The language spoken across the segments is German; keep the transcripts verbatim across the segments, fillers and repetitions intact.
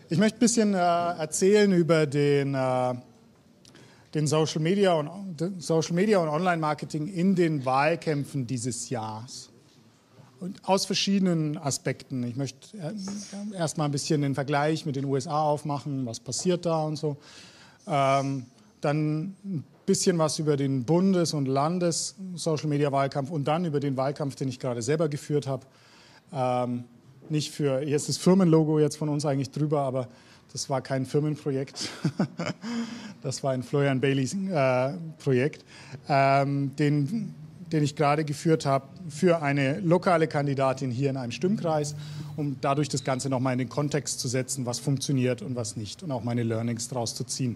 Ich möchte ein bisschen äh, erzählen über den, äh, den Social Media und, Social Media und Online-Marketing in den Wahlkämpfen dieses Jahres. Und aus verschiedenen Aspekten. Ich möchte äh, erstmal ein bisschen den Vergleich mit den U S A aufmachen, was passiert da und so. Ähm, dann ein bisschen was über den Bundes- und Landes-Social-Media-Wahlkampf und dann über den Wahlkampf, den ich gerade selber geführt habe. Ähm, nicht für, hier ist das Firmenlogo jetzt von uns eigentlich drüber, aber das war kein Firmenprojekt. Das war ein Florian Baileys äh, Projekt, ähm, den, den ich gerade geführt habe für eine lokale Kandidatin hier in einem Stimmkreis, um dadurch das Ganze nochmal in den Kontext zu setzen, was funktioniert und was nicht und auch meine Learnings daraus zu ziehen.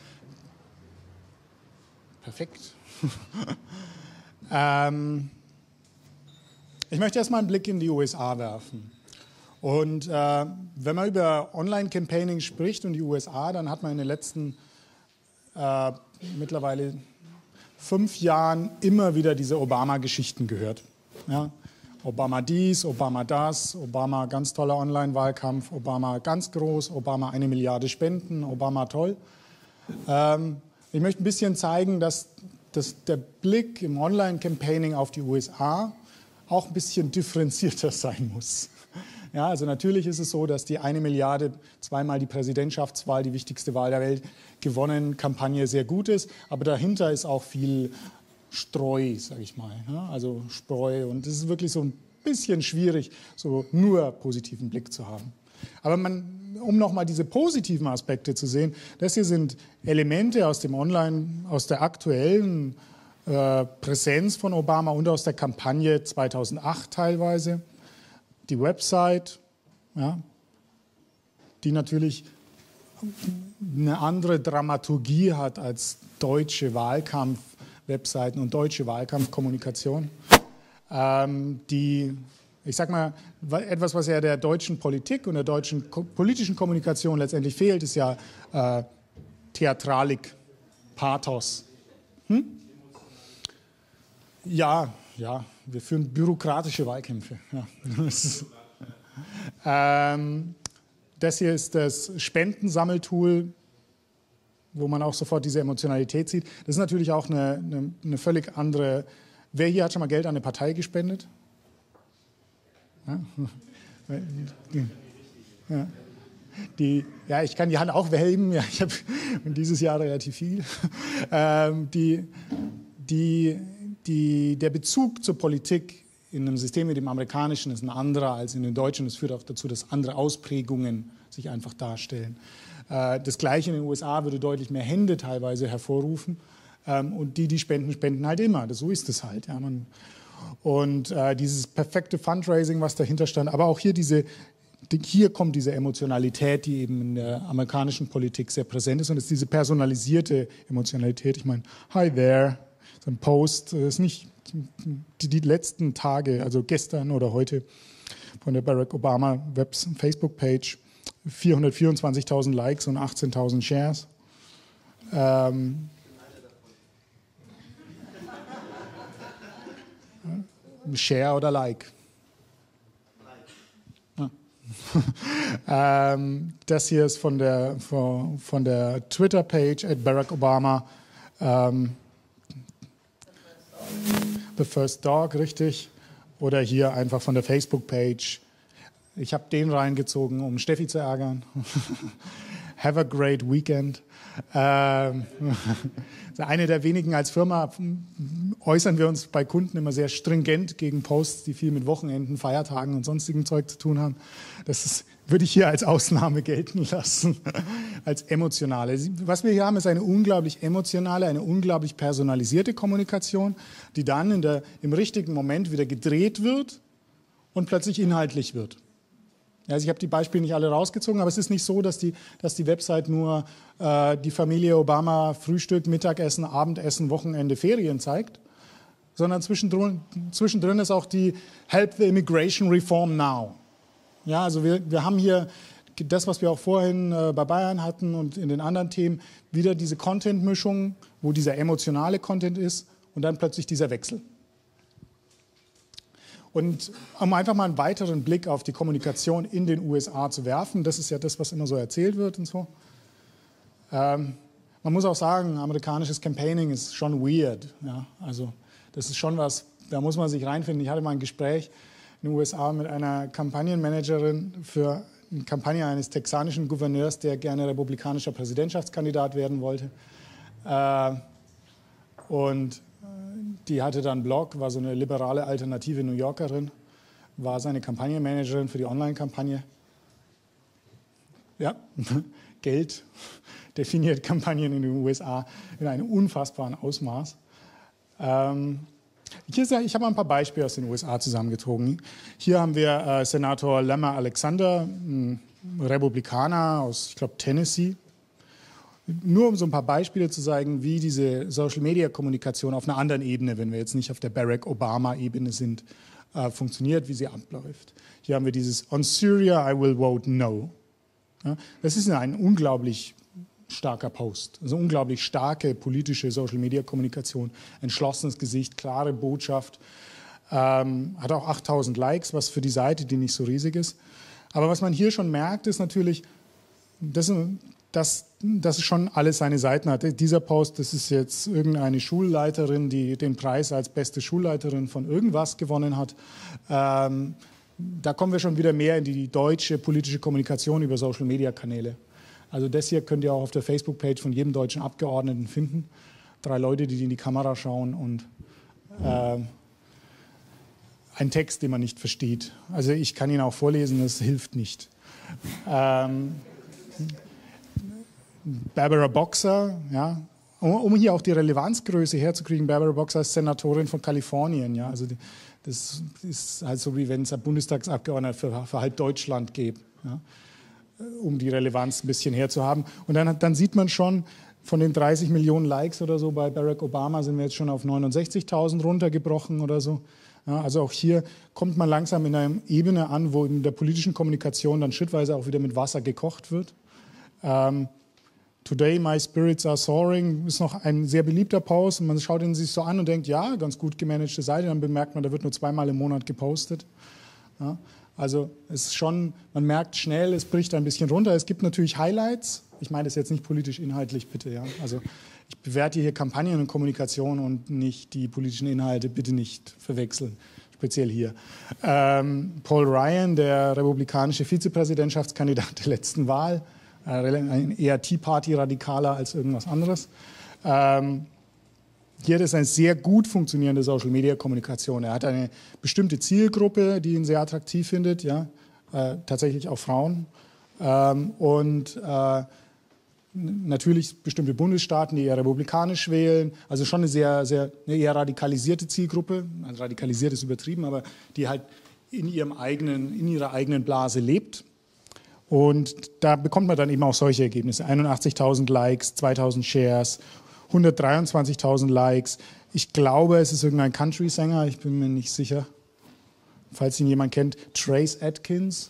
Perfekt. ähm, ich möchte erstmal einen Blick in die U S A werfen. Und äh, wenn man über Online-Campaigning spricht und die U S A, dann hat man in den letzten äh, mittlerweile fünf Jahren immer wieder diese Obama-Geschichten gehört. Ja? Obama dies, Obama das, Obama ganz toller Online-Wahlkampf, Obama ganz groß, Obama eine Milliarde Spenden, Obama toll. Ähm, ich möchte ein bisschen zeigen, dass, dass der Blick im Online-Campaigning auf die U S A auch ein bisschen differenzierter sein muss. Ja, also natürlich ist es so, dass die eine Milliarde, zweimal die Präsidentschaftswahl, die wichtigste Wahl der Welt, gewonnen, Kampagne sehr gut ist, aber dahinter ist auch viel Streu, sage ich mal, ja, also Spreu, und es ist wirklich so ein bisschen schwierig, so nur positiven Blick zu haben. Aber man, um nochmal diese positiven Aspekte zu sehen, das hier sind Elemente aus dem Online, aus der aktuellen äh, Präsenz von Obama und aus der Kampagne zweitausendacht teilweise. Die Website, ja, die natürlich eine andere Dramaturgie hat als deutsche Wahlkampf-Webseiten und deutsche Wahlkampfkommunikation. Ähm, die, ich sag mal, etwas, was ja der deutschen Politik und der deutschen ko politischen Kommunikation letztendlich fehlt, ist ja äh, Theatralik, Pathos. Hm? Ja, ja. Wir führen bürokratische Wahlkämpfe. Ja. ähm, das hier ist das Spendensammeltool, wo man auch sofort diese Emotionalität sieht. Das ist natürlich auch eine, eine, eine völlig andere... Wer hier hat schon mal Geld an eine Partei gespendet? Ja, ja. Die, ja, ich kann die Hand auch heben. Ja, ich habe dieses Jahr relativ viel. Ähm, die... die Die, der Bezug zur Politik in einem System wie dem amerikanischen ist ein anderer als in dem deutschen. Das führt auch dazu, dass andere Ausprägungen sich einfach darstellen. Das Gleiche in den U S A würde deutlich mehr Hände teilweise hervorrufen. Und die, die spenden, spenden halt immer. So ist es halt. Ja, man, und äh, dieses perfekte Fundraising, was dahinter stand, aber auch hier diese, hier kommt diese Emotionalität, die eben in der amerikanischen Politik sehr präsent ist. Und es ist diese personalisierte Emotionalität. Ich meine, hi there. So ein Post, das ist nicht die, die letzten Tage, also gestern oder heute von der Barack Obama Facebook-Page, vierhundertvierundzwanzigtausend Likes und achtzehntausend Shares. Ähm, Share oder Like? Ja. ähm, das hier ist von der, von, von der Twitter-Page at Barack Obama. Ähm, The First Dog, richtig. Oder hier einfach von der Facebook-Page. Ich habe den reingezogen, um Steffi zu ärgern. Have a great weekend. Ähm, eine der wenigen als Firma äußern wir uns bei Kunden immer sehr stringent gegen Posts, die viel mit Wochenenden, Feiertagen und sonstigem Zeug zu tun haben. Das ist, würde ich hier als Ausnahme gelten lassen, als emotionale. Was wir hier haben, ist eine unglaublich emotionale, eine unglaublich personalisierte Kommunikation, die dann in der, im richtigen Moment wieder gedreht wird und plötzlich inhaltlich wird. Also ich habe die Beispiele nicht alle rausgezogen, aber es ist nicht so, dass die, dass die Website nur äh, die Familie Obama Frühstück, Mittagessen, Abendessen, Wochenende, Ferien zeigt, sondern zwischendrin, zwischendrin ist auch die Help the Immigration Reform Now. Ja, also wir, wir haben hier das, was wir auch vorhin äh, bei Bayern hatten und in den anderen Themen, wieder diese Content-Mischung, wo dieser emotionale Content ist und dann plötzlich dieser Wechsel. Und um einfach mal einen weiteren Blick auf die Kommunikation in den U S A zu werfen, das ist ja das, was immer so erzählt wird und so. Ähm, man muss auch sagen, amerikanisches Campaigning ist schon weird. Ja? Also das ist schon was, da muss man sich reinfinden. Ich hatte mal ein Gespräch in den U S A mit einer Kampagnenmanagerin für eine Kampagne eines texanischen Gouverneurs, der gerne republikanischer Präsidentschaftskandidat werden wollte. Äh, und die hatte dann einen Blog, war so eine liberale alternative New Yorkerin, war seine Kampagnenmanagerin für die Online-Kampagne. Ja, Geld definiert Kampagnen in den U S A in einem unfassbaren Ausmaß. Ähm, hier ist ja, ich habe mal ein paar Beispiele aus den U S A zusammengezogen. Hier haben wir äh, Senator Lamar Alexander, ein Republikaner aus, ich glaube, Tennessee. Nur um so ein paar Beispiele zu zeigen, wie diese Social-Media-Kommunikation auf einer anderen Ebene, wenn wir jetzt nicht auf der Barack Obama-Ebene sind, äh, funktioniert, wie sie abläuft. Hier haben wir dieses On Syria, I will vote no. Ja, das ist ein unglaublich starker Post, also unglaublich starke politische Social-Media-Kommunikation, entschlossenes Gesicht, klare Botschaft, ähm, hat auch achttausend Likes, was für die Seite, die nicht so riesig ist. Aber was man hier schon merkt, ist natürlich, das dass das schon alles seine Seiten hat. Dieser Post, das ist jetzt irgendeine Schulleiterin, die den Preis als beste Schulleiterin von irgendwas gewonnen hat. Ähm, da kommen wir schon wieder mehr in die deutsche politische Kommunikation über Social-Media-Kanäle. Also das hier könnt ihr auch auf der Facebook-Page von jedem deutschen Abgeordneten finden. Drei Leute, die in die Kamera schauen und äh, ein Text, den man nicht versteht. Also ich kann ihn auch vorlesen, das hilft nicht. Ähm, Barbara Boxer, ja, um, um hier auch die Relevanzgröße herzukriegen, Barbara Boxer ist Senatorin von Kalifornien, ja, also die, das ist halt so, wie wenn es einen Bundestagsabgeordneten für, für halb Deutschland gäbe, ja, um die Relevanz ein bisschen herzuhaben. Und dann, dann sieht man schon, von den dreißig Millionen Likes oder so bei Barack Obama sind wir jetzt schon auf neunundsechzigtausend runtergebrochen oder so. Ja, also auch hier kommt man langsam in einer Ebene an, wo in der politischen Kommunikation dann schrittweise auch wieder mit Wasser gekocht wird. Ähm, Today my spirits are soaring ist noch ein sehr beliebter Post und man schaut ihn sich so an und denkt, ja, ganz gut gemanagte Seite, dann bemerkt man, da wird nur zweimal im Monat gepostet. Ja, also es ist schon, man merkt schnell, es bricht ein bisschen runter. Es gibt natürlich Highlights. Ich meine das jetzt nicht politisch inhaltlich, bitte. Ja. Also ich bewerte hier Kampagnen und Kommunikation und nicht die politischen Inhalte, bitte nicht verwechseln, speziell hier. Ähm, Paul Ryan, der republikanische Vizepräsidentschaftskandidat der letzten Wahl, ein eher Tea Party-Radikaler als irgendwas anderes. Ähm, hier ist eine sehr gut funktionierende Social-Media-Kommunikation. Er hat eine bestimmte Zielgruppe, die ihn sehr attraktiv findet, ja, äh, tatsächlich auch Frauen. Ähm, und äh, natürlich bestimmte Bundesstaaten, die eher republikanisch wählen. Also schon eine sehr, sehr eine eher radikalisierte Zielgruppe. Also radikalisiert ist übertrieben, aber die halt in ihrem eigenen, in ihrer eigenen Blase lebt. Und da bekommt man dann eben auch solche Ergebnisse. einundachtzigtausend Likes, zweitausend Shares, hundertdreiundzwanzigtausend Likes. Ich glaube, es ist irgendein Country-Sänger, ich bin mir nicht sicher. Falls ihn jemand kennt, Trace Atkins.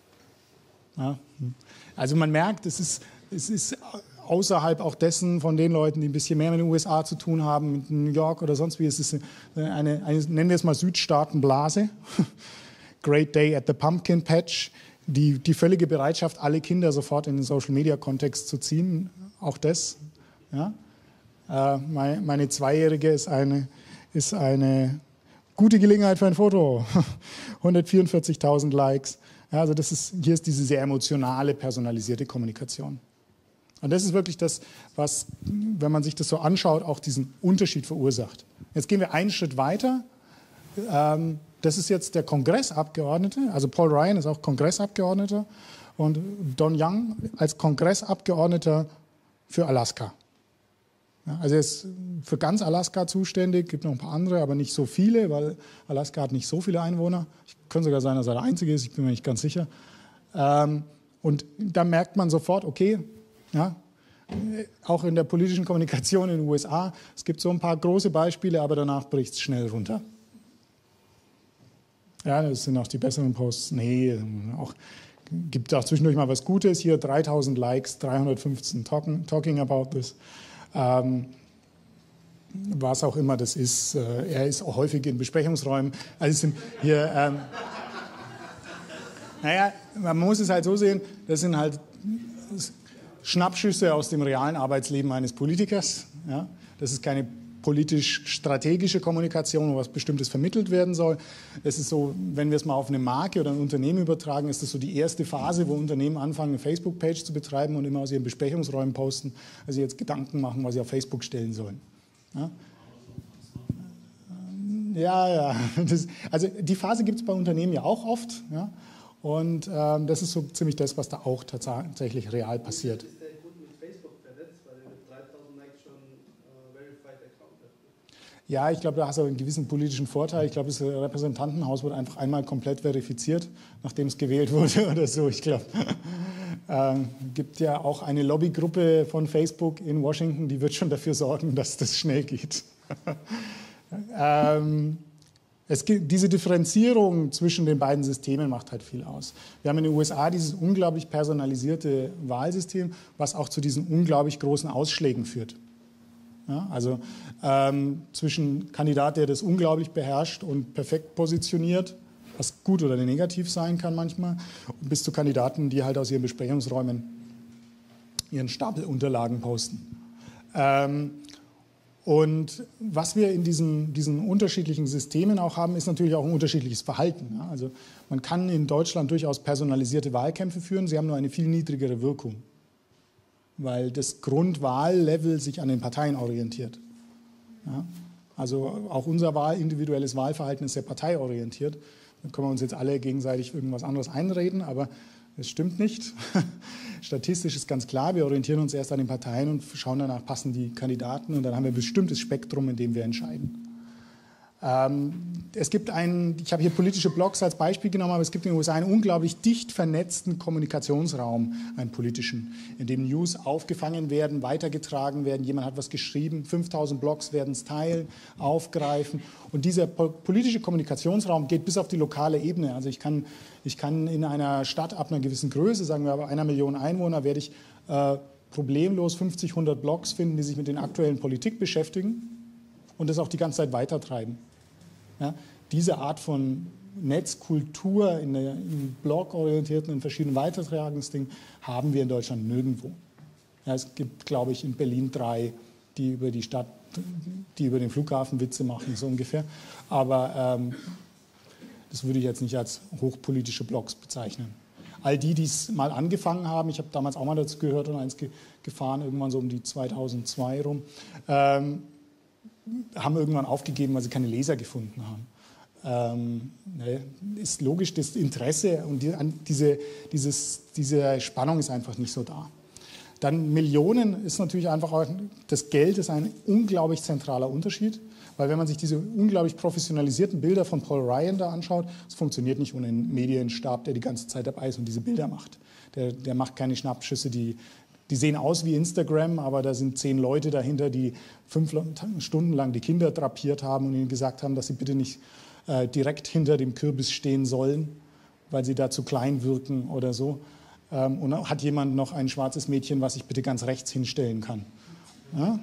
Ja. Also man merkt, es ist, es ist außerhalb auch dessen von den Leuten, die ein bisschen mehr mit den U S A zu tun haben, mit New York oder sonst wie. Es ist eine, eine, eine nennen wir es mal Südstaatenblase. Great Day at the Pumpkin Patch. Die, die völlige Bereitschaft, alle Kinder sofort in den Social-Media-Kontext zu ziehen, auch das. Ja. Äh, meine, meine Zweijährige ist eine, ist eine gute Gelegenheit für ein Foto. hundertvierundvierzigtausend Likes. Ja, also das ist, hier ist diese sehr emotionale, personalisierte Kommunikation. Und das ist wirklich das, was, wenn man sich das so anschaut, auch diesen Unterschied verursacht. Jetzt gehen wir einen Schritt weiter. Ähm, Das ist jetzt der Kongressabgeordnete, also Paul Ryan ist auch Kongressabgeordneter und Don Young als Kongressabgeordneter für Alaska. Ja, also er ist für ganz Alaska zuständig, gibt noch ein paar andere, aber nicht so viele, weil Alaska hat nicht so viele Einwohner. Es könnte sogar sein, dass er der Einzige ist, ich bin mir nicht ganz sicher. Ähm, und da merkt man sofort, okay, ja, auch in der politischen Kommunikation in den U S A, es gibt so ein paar große Beispiele, aber danach bricht es schnell runter. Ja, das sind auch die besseren Posts. Nee, auch, gibt auch zwischendurch mal was Gutes. Hier dreitausend Likes, dreihundertfünfzehn talking, talking about this. Ähm, was auch immer das ist. Er ist auch häufig in Besprechungsräumen. Also es sind hier, ähm, naja, man muss es halt so sehen, das sind halt Schnappschüsse aus dem realen Arbeitsleben eines Politikers. Ja? Das ist keine politisch-strategische Kommunikation, wo was Bestimmtes vermittelt werden soll. Es ist so, wenn wir es mal auf eine Marke oder ein Unternehmen übertragen, ist das so die erste Phase, wo Unternehmen anfangen, eine Facebook-Page zu betreiben und immer aus ihren Besprechungsräumen posten, weil sie jetzt Gedanken machen, was sie auf Facebook stellen sollen. Ja, ja. ja. Das, also die Phase gibt es bei Unternehmen ja auch oft. Ja? Und ähm, das ist so ziemlich das, was da auch tatsächlich real passiert. Ja, ich glaube, da hast du einen gewissen politischen Vorteil. Ich glaube, das Repräsentantenhaus wird einfach einmal komplett verifiziert, nachdem es gewählt wurde oder so. Ich glaube, es äh, gibt ja auch eine Lobbygruppe von Facebook in Washington, die wird schon dafür sorgen, dass das schnell geht. ähm, es gibt, diese Differenzierung zwischen den beiden Systemen macht halt viel aus. Wir haben in den U S A dieses unglaublich personalisierte Wahlsystem, was auch zu diesen unglaublich großen Ausschlägen führt. Ja, also ähm, zwischen Kandidat, der das unglaublich beherrscht und perfekt positioniert, was gut oder negativ sein kann manchmal, bis zu Kandidaten, die halt aus ihren Besprechungsräumen ihren Stapel Unterlagen posten. Ähm, und was wir in diesen, diesen unterschiedlichen Systemen auch haben, ist natürlich auch ein unterschiedliches Verhalten. Ja? Also man kann in Deutschland durchaus personalisierte Wahlkämpfe führen, sie haben nur eine viel niedrigere Wirkung, weil das Grundwahllevel sich an den Parteien orientiert. Ja? Also auch unser Wahl, individuelles Wahlverhalten ist sehr parteiorientiert. Da können wir uns jetzt alle gegenseitig irgendwas anderes einreden, aber das stimmt nicht. Statistisch ist ganz klar, wir orientieren uns erst an den Parteien und schauen danach, passen die Kandidaten, und dann haben wir ein bestimmtes Spektrum, in dem wir entscheiden. Ähm, es gibt einen, ich habe hier politische Blogs als Beispiel genommen, aber es gibt in den U S A einen unglaublich dicht vernetzten Kommunikationsraum, einen politischen, in dem News aufgefangen werden, weitergetragen werden. Jemand hat was geschrieben, fünftausend Blogs werden es teilen, aufgreifen. Und dieser po politische Kommunikationsraum geht bis auf die lokale Ebene. Also ich kann, ich kann in einer Stadt ab einer gewissen Größe, sagen wir aber einer Million Einwohner, werde ich äh, problemlos fünfzig, hundert Blogs finden, die sich mit der aktuellen Politik beschäftigen und das auch die ganze Zeit weitertreiben. Ja, diese Art von Netzkultur in der im Blog-orientierten, in verschiedenen Weitertragungsdingen haben wir in Deutschland nirgendwo. Ja, es gibt, glaube ich, in Berlin drei, die über die Stadt, die über den Flughafen Witze machen, so ungefähr. Aber ähm, das würde ich jetzt nicht als hochpolitische Blogs bezeichnen. All die, die es mal angefangen haben, ich habe damals auch mal dazu gehört und eins ge gefahren, irgendwann so um die zweitausendzwei rum, ähm, haben irgendwann aufgegeben, weil sie keine Leser gefunden haben. Ähm, ne, ist logisch, das Interesse und die, an diese, dieses, diese Spannung ist einfach nicht so da. Dann Millionen ist natürlich einfach auch, das Geld ist ein unglaublich zentraler Unterschied, weil wenn man sich diese unglaublich professionalisierten Bilder von Paul Ryan da anschaut, es funktioniert nicht ohne einen Medienstab, der die ganze Zeit dabei ist und diese Bilder macht. Der, der macht keine Schnappschüsse, die Die sehen aus wie Instagram, aber da sind zehn Leute dahinter, die fünf Stunden lang die Kinder drapiert haben und ihnen gesagt haben, dass sie bitte nicht äh, direkt hinter dem Kürbis stehen sollen, weil sie da zu klein wirken oder so. Ähm, und hat jemand noch ein schwarzes Mädchen, was sich bitte ganz rechts hinstellen kann. Ja?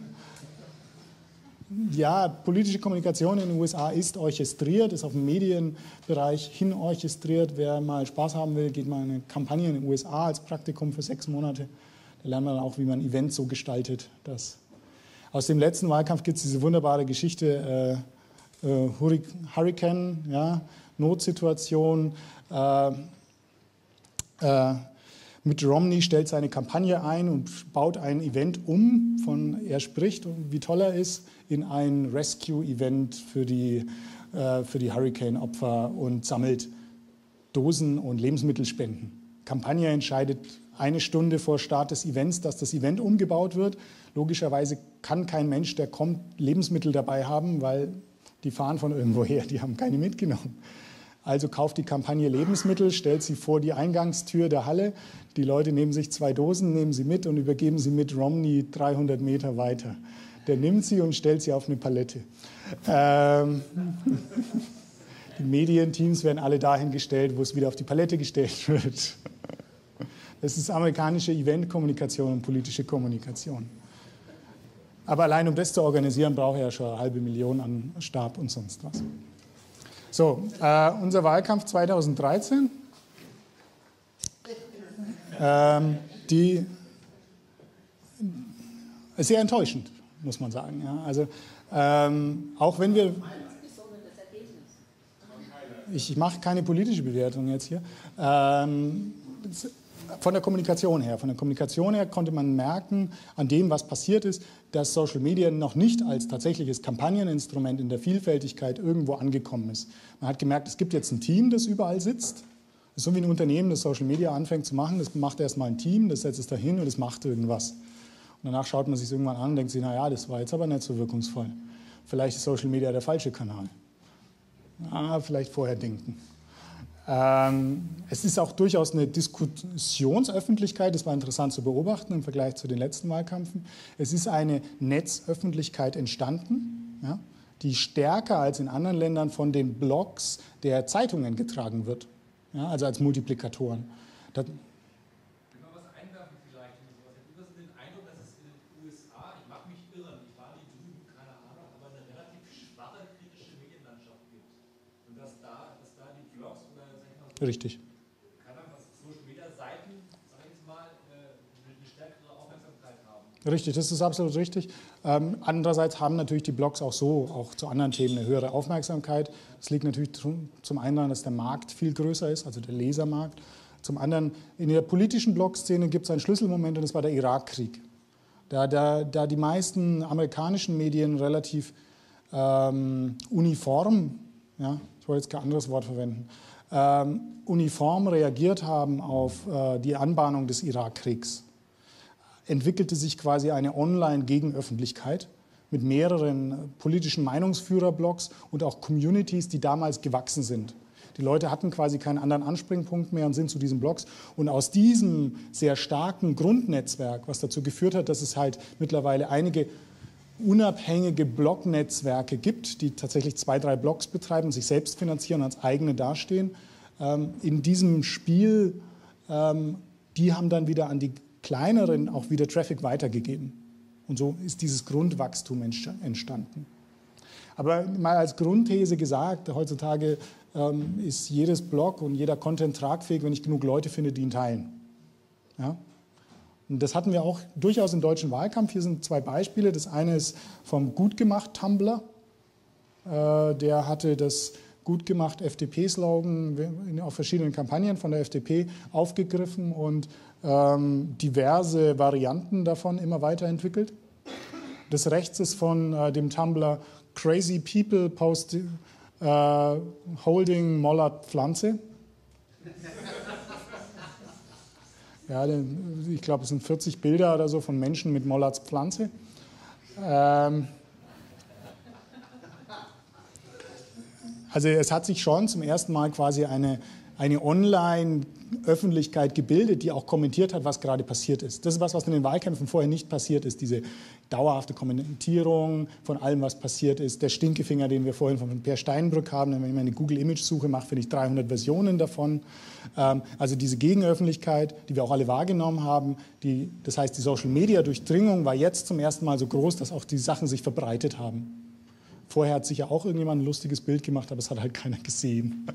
Ja, politische Kommunikation in den U S A ist orchestriert, ist auf dem Medienbereich hin orchestriert. Wer mal Spaß haben will, geht mal in eine Kampagne in den U S A als Praktikum für sechs Monate. Da lernt man auch, wie man Events so gestaltet. Dass aus dem letzten Wahlkampf gibt es diese wunderbare Geschichte, äh, äh, Hurricane, ja, Notsituation. Äh, äh, Mitt Romney stellt seine Kampagne ein und baut ein Event um, von er spricht und wie toll er ist, in ein Rescue-Event für die, äh, für die Hurricane-Opfer und sammelt Dosen und Lebensmittelspenden. Kampagne entscheidet eine Stunde vor Start des Events, dass das Event umgebaut wird. Logischerweise kann kein Mensch, der kommt, Lebensmittel dabei haben, weil die fahren von irgendwoher, die haben keine mitgenommen. Also kauft die Kampagne Lebensmittel, stellt sie vor die Eingangstür der Halle. Die Leute nehmen sich zwei Dosen, nehmen sie mit und übergeben sie Mitt Romney dreihundert Meter weiter. Der nimmt sie und stellt sie auf eine Palette. Ähm, die Medienteams werden alle dahin gestellt, wo es wieder auf die Palette gestellt wird. Das ist amerikanische Eventkommunikation und politische Kommunikation. Aber allein um das zu organisieren, brauche ich ja schon eine halbe Million an Stab und sonst was. So, äh, unser Wahlkampf zweitausenddreizehn. Ähm, die ist sehr enttäuschend, muss man sagen. Ja. Also, ähm, auch wenn wir... Ich, ich mache keine politische Bewertung jetzt hier. Ähm, von der Kommunikation her. Von der Kommunikation her konnte man merken, an dem, was passiert ist, dass Social Media noch nicht als tatsächliches Kampagneninstrument in der Vielfältigkeit irgendwo angekommen ist. Man hat gemerkt, es gibt jetzt ein Team, das überall sitzt. Das ist so wie ein Unternehmen, das Social Media anfängt zu machen. Das macht erstmal ein Team, das setzt es dahin und das macht irgendwas. Und danach schaut man sich irgendwann an und denkt sich, naja, das war jetzt aber nicht so wirkungsvoll. Vielleicht ist Social Media der falsche Kanal. Ah, vielleicht vorher denken. Ähm, es ist auch durchaus eine Diskussionsöffentlichkeit, das war interessant zu beobachten im Vergleich zu den letzten Wahlkämpfen. Es ist eine Netzöffentlichkeit entstanden, ja, die stärker als in anderen Ländern von den Blogs der Zeitungen getragen wird, ja, also als Multiplikatoren. Das, Richtig. Kann dann Social Media Seiten, sag ich jetzt mal, eine stärkere Aufmerksamkeit haben? Richtig, das ist absolut richtig. Ähm, andererseits haben natürlich die Blogs auch so, auch zu anderen Themen, eine höhere Aufmerksamkeit. Das liegt natürlich zum einen daran, dass der Markt viel größer ist, also der Lesermarkt. Zum anderen, in der politischen Blog-Szene gibt es einen Schlüsselmoment und das war der Irakkrieg. Da, da, da die meisten amerikanischen Medien relativ ähm, uniform, ja, ich wollte jetzt kein anderes Wort verwenden, Ähm, uniform reagiert haben auf äh, die Anbahnung des Irakkriegs, entwickelte sich quasi eine Online-Gegenöffentlichkeit mit mehreren politischen Meinungsführerblogs und auch Communities, die damals gewachsen sind. Die Leute hatten quasi keinen anderen Anspringpunkt mehr und sind zu diesen Blogs. Und aus diesem sehr starken Grundnetzwerk, was dazu geführt hat, dass es halt mittlerweile einige unabhängige Blog-Netzwerke gibt, die tatsächlich zwei, drei Blogs betreiben, sich selbst finanzieren und als eigene dastehen. Ähm, in diesem Spiel, ähm, die haben dann wieder an die kleineren auch wieder Traffic weitergegeben. Und so ist dieses Grundwachstum entstanden. Aber mal als Grundthese gesagt, heutzutage ähm, ist jedes Blog und jeder Content tragfähig, wenn ich genug Leute finde, die ihn teilen. Ja? Und das hatten wir auch durchaus im deutschen Wahlkampf. Hier sind zwei Beispiele. Das eine ist vom Gutgemacht-Tumblr. Äh, der hatte das Gutgemacht F D P-Slogan auf verschiedenen Kampagnen von der F D P aufgegriffen und ähm, diverse Varianten davon immer weiterentwickelt. Das rechts ist von äh, dem Tumblr Crazy People Post äh, Holding Mollert Pflanze. Ja, ich glaube, es sind vierzig Bilder oder so von Menschen mit Mollerts Pflanze. Ähm also es hat sich schon zum ersten Mal quasi eine, eine Online-Öffentlichkeit gebildet, die auch kommentiert hat, was gerade passiert ist. Das ist was, was in den Wahlkämpfen vorher nicht passiert ist, diese dauerhafte Kommentierung von allem, was passiert ist. Der Stinkefinger, den wir vorhin von Per Steinbrück haben, wenn ich eine Google-Image-Suche mache, finde ich dreihundert Versionen davon. Also diese Gegenöffentlichkeit, die wir auch alle wahrgenommen haben, die, das heißt, die Social-Media-Durchdringung war jetzt zum ersten Mal so groß, dass auch die Sachen sich verbreitet haben. Vorher hat sich ja auch irgendjemand ein lustiges Bild gemacht, aber es hat halt keiner gesehen.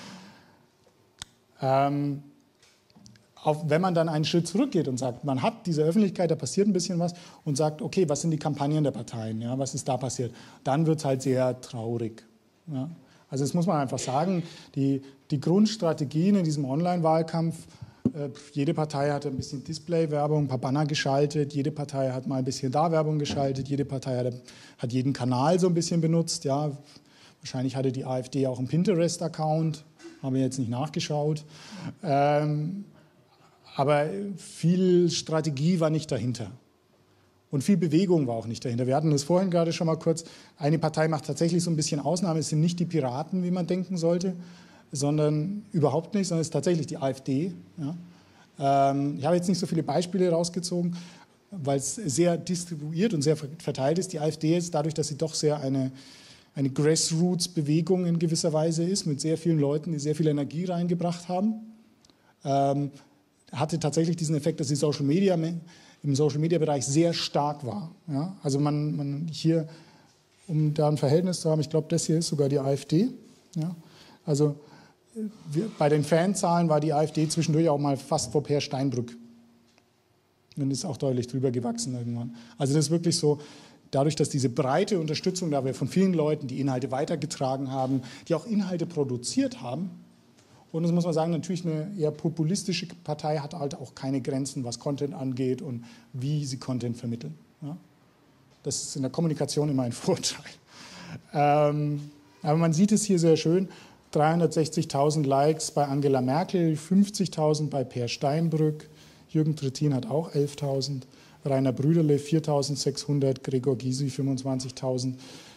ähm, Auf, wenn man dann einen Schritt zurückgeht und sagt, man hat diese Öffentlichkeit, da passiert ein bisschen was und sagt, okay, was sind die Kampagnen der Parteien, ja, was ist da passiert, dann wird es halt sehr traurig. Ja. Also das muss man einfach sagen, die, die Grundstrategien in diesem Online-Wahlkampf, äh, jede Partei hat ein bisschen Display-Werbung, ein paar Banner geschaltet, jede Partei hat mal ein bisschen da Werbung geschaltet, jede Partei hat, hat jeden Kanal so ein bisschen benutzt. Ja. Wahrscheinlich hatte die AfD auch einen Pinterest-Account, habe ich jetzt nicht nachgeschaut. Ähm, Aber viel Strategie war nicht dahinter. Und viel Bewegung war auch nicht dahinter. Wir hatten das vorhin gerade schon mal kurz. Eine Partei macht tatsächlich so ein bisschen Ausnahme. Es sind nicht die Piraten, wie man denken sollte, sondern überhaupt nicht, sondern es ist tatsächlich die AfD. Ja. Ähm, ich habe jetzt nicht so viele Beispiele rausgezogen, weil es sehr distribuiert und sehr verteilt ist. Die AfD ist dadurch, dass sie doch sehr eine, eine Grassroots-Bewegung in gewisser Weise ist, mit sehr vielen Leuten, die sehr viel Energie reingebracht haben. Ähm, hatte tatsächlich diesen Effekt, dass die Social Media im Social Media Bereich sehr stark war. Ja? Also man, man hier, um da ein Verhältnis zu haben, ich glaube, das hier ist sogar die AfD. Ja? Also wir, bei den Fanzahlen war die AfD zwischendurch auch mal fast vor Per Steinbrück. Und ist auch deutlich drüber gewachsen irgendwann. Also das ist wirklich so, dadurch, dass diese breite Unterstützung da wir von vielen Leuten, die Inhalte weitergetragen haben, die auch Inhalte produziert haben. Und das muss man sagen, natürlich eine eher populistische Partei hat halt auch keine Grenzen, was Content angeht und wie sie Content vermitteln. Ja? Das ist in der Kommunikation immer ein Vorteil. Ähm, aber man sieht es hier sehr schön, dreihundertsechzigtausend Likes bei Angela Merkel, fünfzigtausend bei Per Steinbrück, Jürgen Trittin hat auch elftausend, Rainer Brüderle viertausendsechshundert, Gregor Gysi fünfundzwanzigtausend.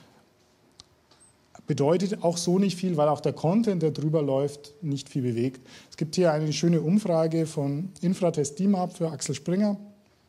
Bedeutet auch so nicht viel, weil auch der Content, der drüber läuft, nicht viel bewegt. Es gibt hier eine schöne Umfrage von Infratest D I M A P für Axel Springer.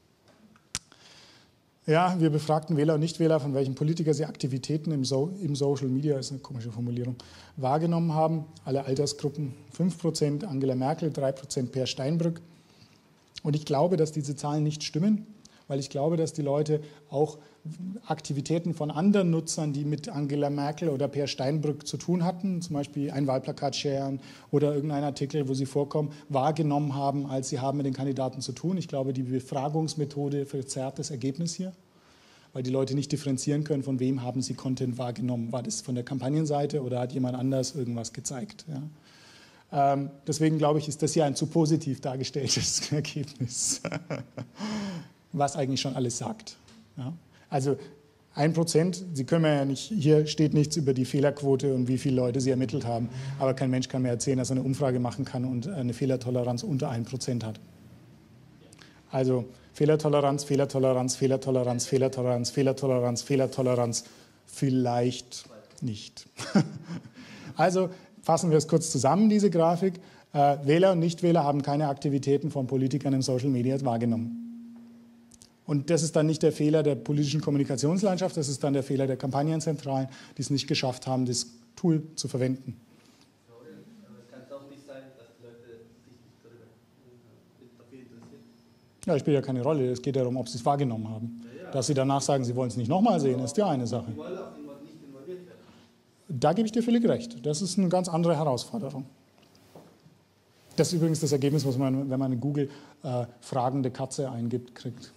Ja, wir befragten Wähler und Nichtwähler, von welchen Politiker sie Aktivitäten im, so im Social Media, ist eine komische Formulierung, wahrgenommen haben. Alle Altersgruppen, fünf Prozent Angela Merkel, drei Prozent Per Steinbrück. Und ich glaube, dass diese Zahlen nicht stimmen, weil ich glaube, dass die Leute auch Aktivitäten von anderen Nutzern, die mit Angela Merkel oder Per Steinbrück zu tun hatten, zum Beispiel ein Wahlplakat sharen oder irgendein Artikel, wo sie vorkommen, wahrgenommen haben, als sie haben mit den Kandidaten zu tun. Ich glaube, die Befragungsmethode verzerrt das Ergebnis hier, weil die Leute nicht differenzieren können, von wem haben sie Content wahrgenommen. War das von der Kampagnenseite oder hat jemand anders irgendwas gezeigt? Ja. Ähm, deswegen glaube ich, ist das hier ein zu positiv dargestelltes Ergebnis, was eigentlich schon alles sagt. Ja. Also ein Prozent, Sie können mir ja nicht, hier steht nichts über die Fehlerquote und wie viele Leute Sie ermittelt haben, aber kein Mensch kann mir erzählen, dass er eine Umfrage machen kann und eine Fehlertoleranz unter ein Prozent hat. Also Fehlertoleranz, Fehlertoleranz, Fehlertoleranz, Fehlertoleranz, Fehlertoleranz, Fehlertoleranz, vielleicht nicht. Also fassen wir es kurz zusammen, diese Grafik. Äh, Wähler und Nichtwähler haben keine Aktivitäten von Politikern im Social Media wahrgenommen. Und das ist dann nicht der Fehler der politischen Kommunikationslandschaft, das ist dann der Fehler der Kampagnenzentralen, die es nicht geschafft haben, das Tool zu verwenden. Aber es kann doch nicht sein, dass die Leute sich nicht darüber, dafür interessieren. Ja, das spielt ja keine Rolle. Es geht darum, ob sie es wahrgenommen haben. Dass sie danach sagen, sie wollen es nicht nochmal sehen, ist die eine Sache. Die wollen auch nicht involviert werden. Da gebe ich dir völlig recht. Das ist eine ganz andere Herausforderung. Das ist übrigens das Ergebnis, was man, wenn man in Google äh, fragende Katze eingibt, kriegt.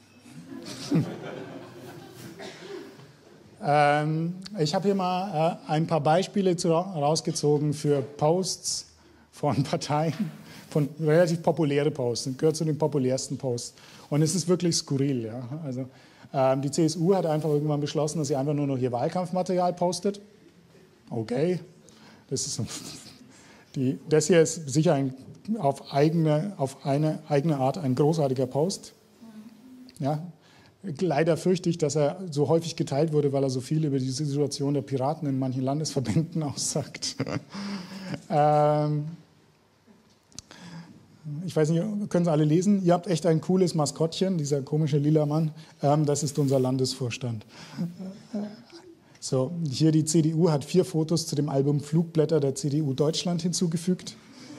ähm, ich habe hier mal äh, ein paar Beispiele zu, rausgezogen für Posts von Parteien, von relativ populäre Posts. Das gehört zu den populärsten Posts. Und es ist wirklich skurril. Ja? Also, ähm, die C S U hat einfach irgendwann beschlossen, dass sie einfach nur noch ihr Wahlkampfmaterial postet. Okay, das ist, die, das hier ist sicher ein, auf, eigene, auf eine eigene Art ein großartiger Post. Ja? Leider fürchte ich, dass er so häufig geteilt wurde, weil er so viel über die Situation der Piraten in manchen Landesverbänden aussagt. ähm, ich weiß nicht, können Sie alle lesen? Ihr habt echt ein cooles Maskottchen, dieser komische lila Mann. Ähm, das ist unser Landesvorstand. So, hier die C D U hat vier Fotos zu dem Album Flugblätter der C D U Deutschland hinzugefügt.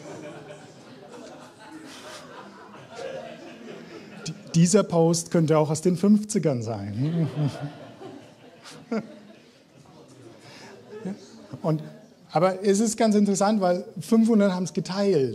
Dieser Post könnte auch aus den fünfzigern sein. Und, aber es ist ganz interessant, weil fünfhundert haben es geteilt.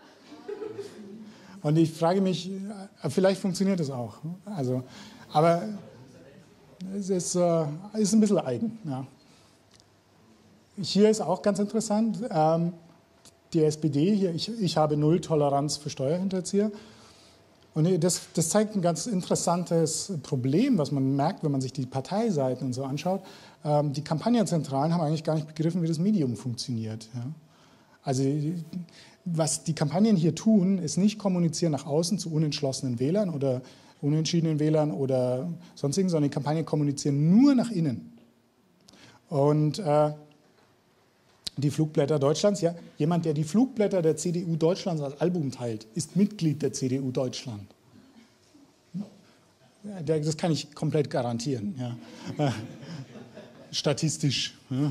Und ich frage mich, vielleicht funktioniert es auch. Also, aber es ist, äh, ist ein bisschen eigen. Ja. Hier ist auch ganz interessant, ähm, die S P D, hier, ich, ich habe null Toleranz für Steuerhinterzieher. Und das, das zeigt ein ganz interessantes Problem, was man merkt, wenn man sich die Parteiseiten und so anschaut. Ähm, die Kampagnenzentralen haben eigentlich gar nicht begriffen, wie das Medium funktioniert. Ja. Also was die Kampagnen hier tun, ist nicht kommunizieren nach außen zu unentschlossenen Wählern oder unentschiedenen Wählern oder sonstigen, sondern die Kampagnen kommunizieren nur nach innen. Und äh, die Flugblätter Deutschlands, ja, jemand, der die Flugblätter der C D U Deutschlands als Album teilt, ist Mitglied der C D U Deutschland. Das kann ich komplett garantieren. Ja. Statistisch. Ja.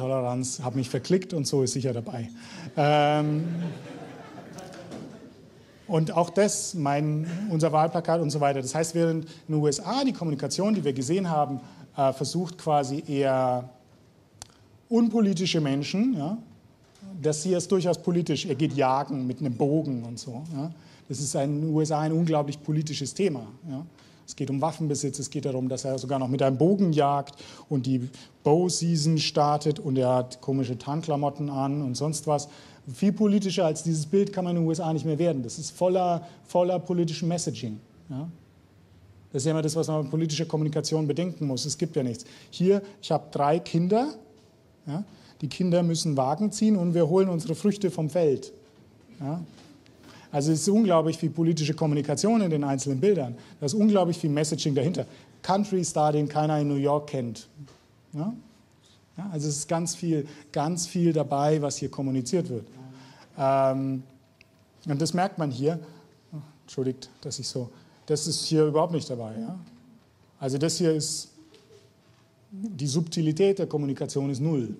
Fehlertoleranz, habe mich verklickt und so ist sicher dabei. Ähm, Und auch das, mein, unser Wahlplakat und so weiter. Das heißt, während in den U S A die Kommunikation, die wir gesehen haben, äh, versucht quasi eher unpolitische Menschen, ja, das hier ist durchaus politisch, er geht jagen mit einem Bogen und so. Ja. Das ist in den U S A ein unglaublich politisches Thema. Ja. Es geht um Waffenbesitz, es geht darum, dass er sogar noch mit einem Bogen jagt und die Bow-Season startet und er hat komische Tarnklamotten an und sonst was. Viel politischer als dieses Bild kann man in den U S A nicht mehr werden. Das ist voller, voller politischem Messaging. Ja. Das ist ja immer das, was man mit politischer Kommunikation bedenken muss. Es gibt ja nichts. Hier, ich habe drei Kinder. Ja. Die Kinder müssen Wagen ziehen und wir holen unsere Früchte vom Feld. Ja. Also es ist unglaublich viel politische Kommunikation in den einzelnen Bildern. Da ist unglaublich viel Messaging dahinter. Country Star, den keiner in New York kennt. Ja. Ja, also es ist ganz viel, ganz viel dabei, was hier kommuniziert wird. Ähm, und das merkt man hier. Oh, entschuldigt, dass ich so... Das ist hier überhaupt nicht dabei. Ja? Also das hier ist... Die Subtilität der Kommunikation ist null.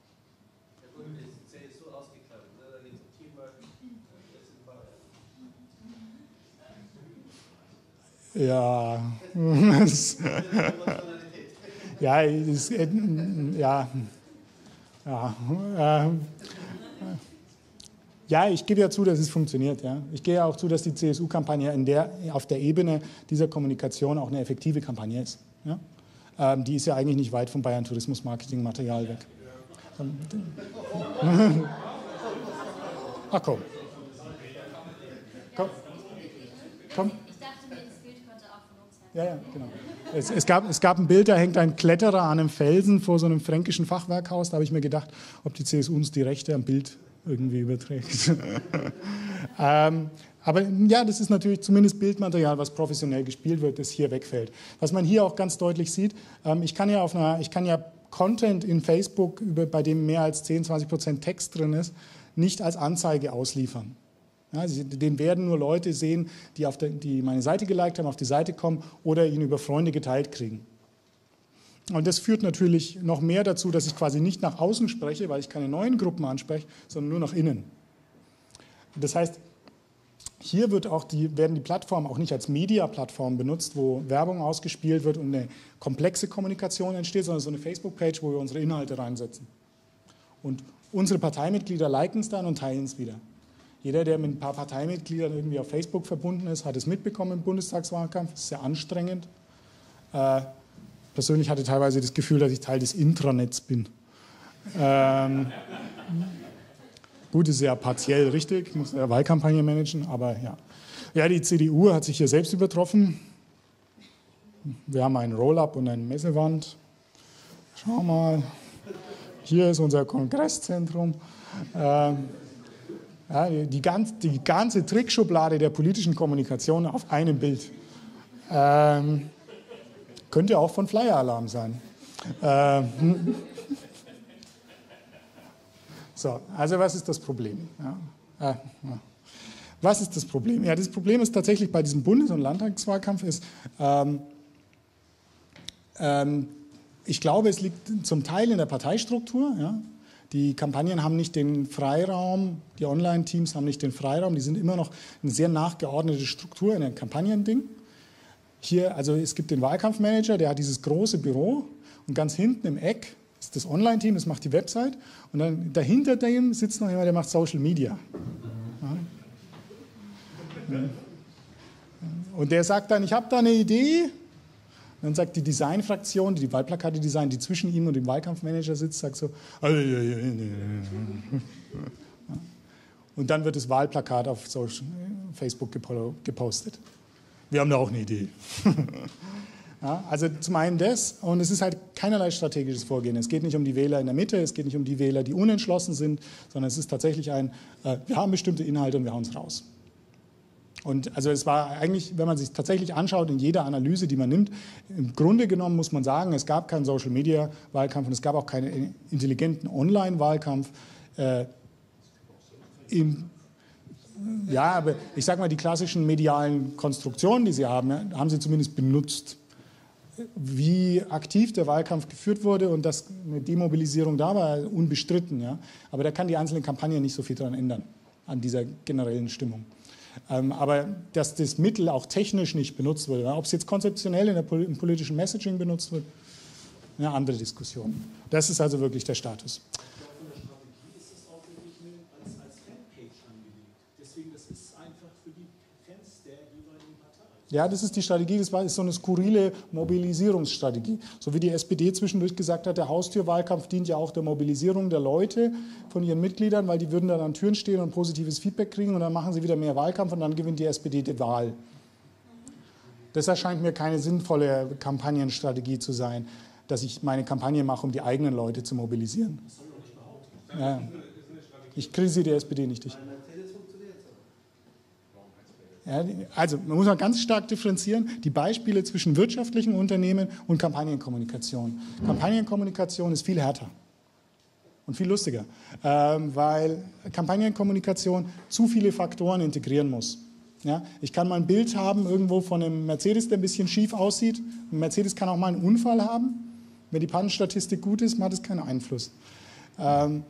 Ja... Ja, ist, äh, ja, ja, äh, ja, ich gebe ja zu, dass es funktioniert. Ja. Ich gehe ja auch zu, dass die C S U-Kampagne in der, auf der Ebene dieser Kommunikation auch eine effektive Kampagne ist. Ja. Ähm, die ist ja eigentlich nicht weit vom Bayern Tourismus Marketing Material weg. Ähm, Ach komm. Komm. Komm. Ich dachte mir, das Bild könnte auch von uns sein. Ja, ja, genau. Es, es, gab, es gab ein Bild, da hängt ein Kletterer an einem Felsen vor so einem fränkischen Fachwerkhaus. Da habe ich mir gedacht, ob die C S U uns die Rechte am Bild irgendwie überträgt. ähm, aber ja, das ist natürlich zumindest Bildmaterial, was professionell gespielt wird, das hier wegfällt. Was man hier auch ganz deutlich sieht, ähm, ich kann ja auf einer, ich kann ja Content in Facebook, über, bei dem mehr als zehn, zwanzig Prozent Text drin ist, nicht als Anzeige ausliefern. Ja, den werden nur Leute sehen, die, auf der, die meine Seite geliked haben, auf die Seite kommen oder ihn über Freunde geteilt kriegen. Und das führt natürlich noch mehr dazu, dass ich quasi nicht nach außen spreche, weil ich keine neuen Gruppen anspreche, sondern nur nach innen. Das heißt, hier wird auch die, werden die Plattformen auch nicht als Media-Plattform benutzt, wo Werbung ausgespielt wird und eine komplexe Kommunikation entsteht, sondern so eine Facebook-Page, wo wir unsere Inhalte reinsetzen. Und unsere Parteimitglieder liken es dann und teilen es wieder. Jeder, der mit ein paar Parteimitgliedern irgendwie auf Facebook verbunden ist, hat es mitbekommen im Bundestagswahlkampf. Das ist sehr anstrengend. Äh, persönlich hatte ich teilweise das Gefühl, dass ich Teil des Intranets bin. Ähm, gut, ist ja partiell richtig, ich muss ja Wahlkampagne managen, aber ja. Ja, die C D U hat sich hier selbst übertroffen. Wir haben einen Roll-up und eine Messewand. Schau mal, hier ist unser Kongresszentrum. Ähm, Ja, die, ganz, die ganze Trickschublade der politischen Kommunikation auf einem Bild. Ähm, könnte auch von Flyer-Alarm sein. Ähm, so, also was ist das Problem? Ja, äh, ja. Was ist das Problem? Ja, das Problem ist tatsächlich bei diesem Bundes- und Landtagswahlkampf ist, ähm, ähm, ich glaube, es liegt zum Teil in der Parteistruktur. Ja. Die Kampagnen haben nicht den Freiraum, die Online-Teams haben nicht den Freiraum, die sind immer noch eine sehr nachgeordnete Struktur in einem Kampagnending. Hier, also es gibt den Wahlkampfmanager, der hat dieses große Büro und ganz hinten im Eck ist das Online-Team, das macht die Website und dann dahinter dem sitzt noch jemand, der macht Social Media. Ja. Und der sagt dann, ich habe da eine Idee. Und dann sagt die Designfraktion, die die Wahlplakate designt, die zwischen ihm und dem Wahlkampfmanager sitzt, sagt so, und dann wird das Wahlplakat auf Facebook gepostet. Wir haben da auch eine Idee. Ja, also zum einen das, und es ist halt keinerlei strategisches Vorgehen. Es geht nicht um die Wähler in der Mitte, es geht nicht um die Wähler, die unentschlossen sind, sondern es ist tatsächlich ein, äh, wir haben bestimmte Inhalte und wir hauen es raus. Und also es war eigentlich, wenn man sich tatsächlich anschaut, in jeder Analyse, die man nimmt, im Grunde genommen muss man sagen, es gab keinen Social-Media-Wahlkampf und es gab auch keinen intelligenten Online-Wahlkampf. Äh, im, ja, aber ich sage mal, die klassischen medialen Konstruktionen, die sie haben, ja, haben sie zumindest benutzt. Wie aktiv der Wahlkampf geführt wurde und dass eine Demobilisierung da war, unbestritten. Ja. Aber da kann die einzelne Kampagne nicht so viel daran ändern, an dieser generellen Stimmung. Ähm, aber dass das Mittel auch technisch nicht benutzt wird, ob es jetzt konzeptionell in der, im politischen Messaging benutzt wird, eine andere Diskussion. Das ist also wirklich der Status. Von der Strategie ist es auch wirklich als, als Fanpage angelegt. Deswegen, das ist einfach für die Fans der jeweiligen Partei. Ja, das ist die Strategie, das war, ist so eine skurrile Mobilisierungsstrategie. So wie die S P D zwischendurch gesagt hat, der Haustürwahlkampf dient ja auch der Mobilisierung der Leute von ihren Mitgliedern, weil die würden dann an Türen stehen und positives Feedback kriegen und dann machen sie wieder mehr Wahlkampf und dann gewinnt die S P D die Wahl. Das erscheint mir keine sinnvolle Kampagnenstrategie zu sein, dass ich meine Kampagne mache, um die eigenen Leute zu mobilisieren. Ja. Ich kritisiere die S P D nicht. Ich. Ja, also man muss mal ganz stark differenzieren, die Beispiele zwischen wirtschaftlichen Unternehmen und Kampagnenkommunikation. Kampagnenkommunikation ist viel härter und viel lustiger, ähm, weil Kampagnenkommunikation zu viele Faktoren integrieren muss. Ja, ich kann mal ein Bild haben irgendwo von einem Mercedes, der ein bisschen schief aussieht. Ein Mercedes kann auch mal einen Unfall haben. Wenn die Pannenstatistik gut ist, macht es keinen Einfluss. Ähm,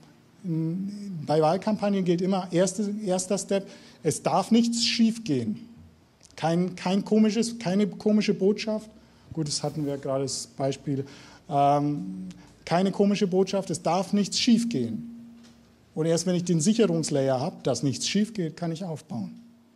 bei Wahlkampagnen gilt immer, erste, erster Step, es darf nichts schief gehen. Kein, kein komisches, keine komische Botschaft. Gut, das hatten wir gerade das Beispiel. Ähm, keine komische Botschaft, es darf nichts schief gehen. Und erst wenn ich den Sicherungslayer habe, dass nichts schief geht, kann ich aufbauen.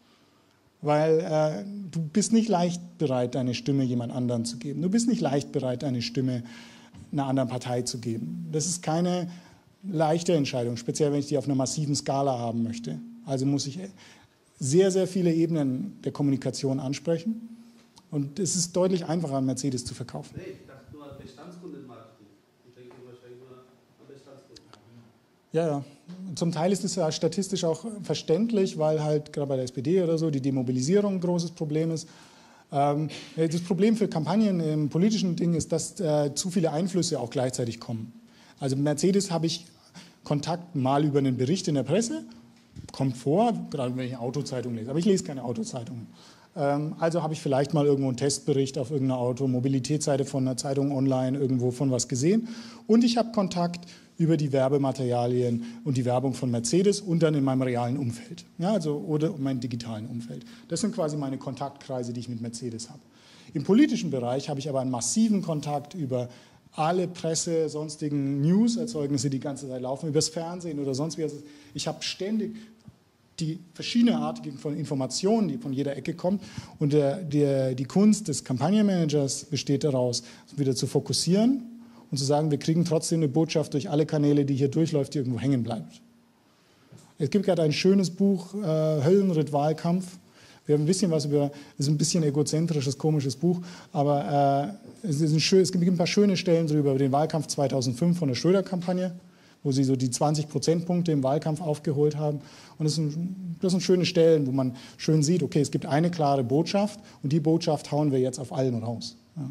Weil äh, du bist nicht leicht bereit, deine Stimme jemand anderen zu geben. Du bist nicht leicht bereit, deine Stimme einer anderen Partei zu geben. Das ist keine leichte Entscheidung, speziell wenn ich die auf einer massiven Skala haben möchte. Also muss ich sehr, sehr viele Ebenen der Kommunikation ansprechen. Und es ist deutlich einfacher, einen Mercedes zu verkaufen. Nee, ich dachte nur an Bestandskundenmarketing. Ich denke wahrscheinlich nur an Bestandskunden. Ja, ja. Zum Teil ist es ja statistisch auch verständlich, weil halt gerade bei der S P D oder so die Demobilisierung ein großes Problem ist. Ähm, das Problem für Kampagnen im politischen Ding ist, dass äh, zu viele Einflüsse auch gleichzeitig kommen. Also Mercedes habe ich Kontakt mal über einen Bericht in der Presse, kommt vor, gerade wenn ich eine Autozeitung lese, aber ich lese keine Autozeitungen. Ähm, also habe ich vielleicht mal irgendwo einen Testbericht auf irgendeiner Automobilitätsseite von einer Zeitung online irgendwo von was gesehen und ich habe Kontakt über die Werbematerialien und die Werbung von Mercedes und dann in meinem realen Umfeld, ja, also, oder in meinem digitalen Umfeld. Das sind quasi meine Kontaktkreise, die ich mit Mercedes habe. Im politischen Bereich habe ich aber einen massiven Kontakt über alle Presse, sonstigen News-Erzeugnisse, die die ganze Zeit laufen, übers Fernsehen oder sonst wie. Ich habe ständig die verschiedenen Arten von Informationen, die von jeder Ecke kommen. Und der, der, die Kunst des Kampagnenmanagers besteht daraus, wieder zu fokussieren und zu sagen, wir kriegen trotzdem eine Botschaft durch alle Kanäle, die hier durchläuft, die irgendwo hängen bleibt. Es gibt gerade ein schönes Buch, äh, Höllenritt Wahlkampf. Wir haben ein bisschen was über, es ist ein bisschen egozentrisches, komisches Buch, aber äh, es, ist ein schön, es gibt ein paar schöne Stellen drüber, über den Wahlkampf zweitausendfünf von der Schröder-Kampagne, wo sie so die zwanzig Prozentpunkte im Wahlkampf aufgeholt haben. Und das sind, das sind schöne Stellen, wo man schön sieht, okay, es gibt eine klare Botschaft und die Botschaft hauen wir jetzt auf allen raus. Ja.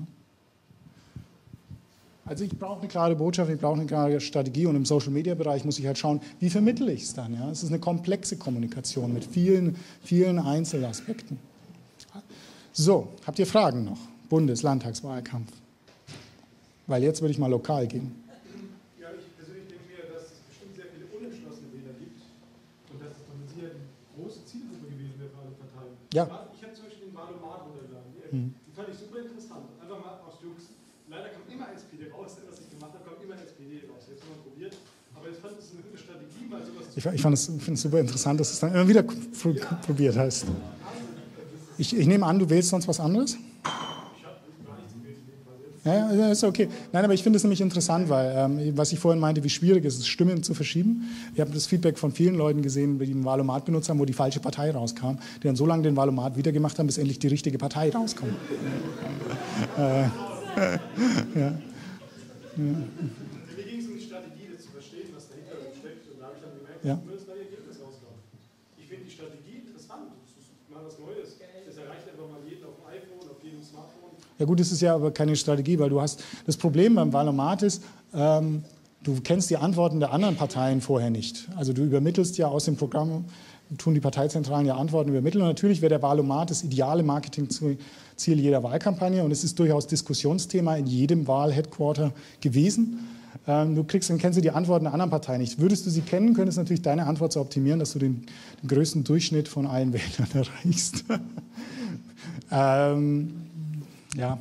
Also ich brauche eine klare Botschaft, ich brauche eine klare Strategie und im Social-Media-Bereich muss ich halt schauen, wie vermittle ich es dann. Ja? Es ist eine komplexe Kommunikation mit vielen, vielen Einzelaspekten. So, habt ihr Fragen noch? Bundes-, Landtagswahlkampf. Weil jetzt würde ich mal lokal gehen. Ja, ich persönlich denke mir, dass es bestimmt sehr viele unentschlossene Wähler gibt und dass es dann sehr eine große Zielgruppe gewesen wäre für alle Parteien. Ja. Ich habe zum Beispiel den Wahlomat runtergeladen. Die, Hm. die fand ich super interessant. Einfach mal aus Jux. Leider kommt immer S P D raus, was ich gemacht habe, kommt immer S P D raus. Jetzt haben wir probiert. Aber ich fand es eine gute Strategie, weil sowas. Ich, ich fand es finde es super interessant, dass du es dann immer wieder pr ja. probiert hast. Ich, ich nehme an, du wählst sonst was anderes? Ja, ja, ist okay. Nein, aber ich finde es nämlich interessant, weil, ähm, was ich vorhin meinte, wie schwierig es ist, Stimmen zu verschieben. Ich habe das Feedback von vielen Leuten gesehen, die einen Wahlomat benutzt haben, wo die falsche Partei rauskam, die dann so lange den Wahlomat wieder gemacht haben, bis endlich die richtige Partei rauskommt. äh, ja. Ja. Mir ging es um die Strategie, das zu verstehen, was dahinter steckt. Und da habe ich dann gemerkt, ja. dass das neue Ergebnis rauskommt. Ich finde die Strategie interessant. Das ist mal was Neues. Das erreicht einfach mal jeden auf dem iPhone, auf jedem Smartphone. Ja gut, das ist ja aber keine Strategie, weil du hast, das Problem beim Wahlomat ist, ähm, du kennst die Antworten der anderen Parteien vorher nicht. Also du übermittelst ja aus dem Programm, tun die Parteizentralen ja Antworten übermitteln. Und natürlich wäre der Wahlomat das ideale Marketingziel jeder Wahlkampagne und es ist durchaus Diskussionsthema in jedem Wahlheadquarter gewesen. Ähm, du kriegst, dann kennst du die Antworten der anderen Partei nicht. Würdest du sie kennen, könntest du natürlich deine Antwort so optimieren, dass du den, den größten Durchschnitt von allen Wählern erreichst. ähm, ja.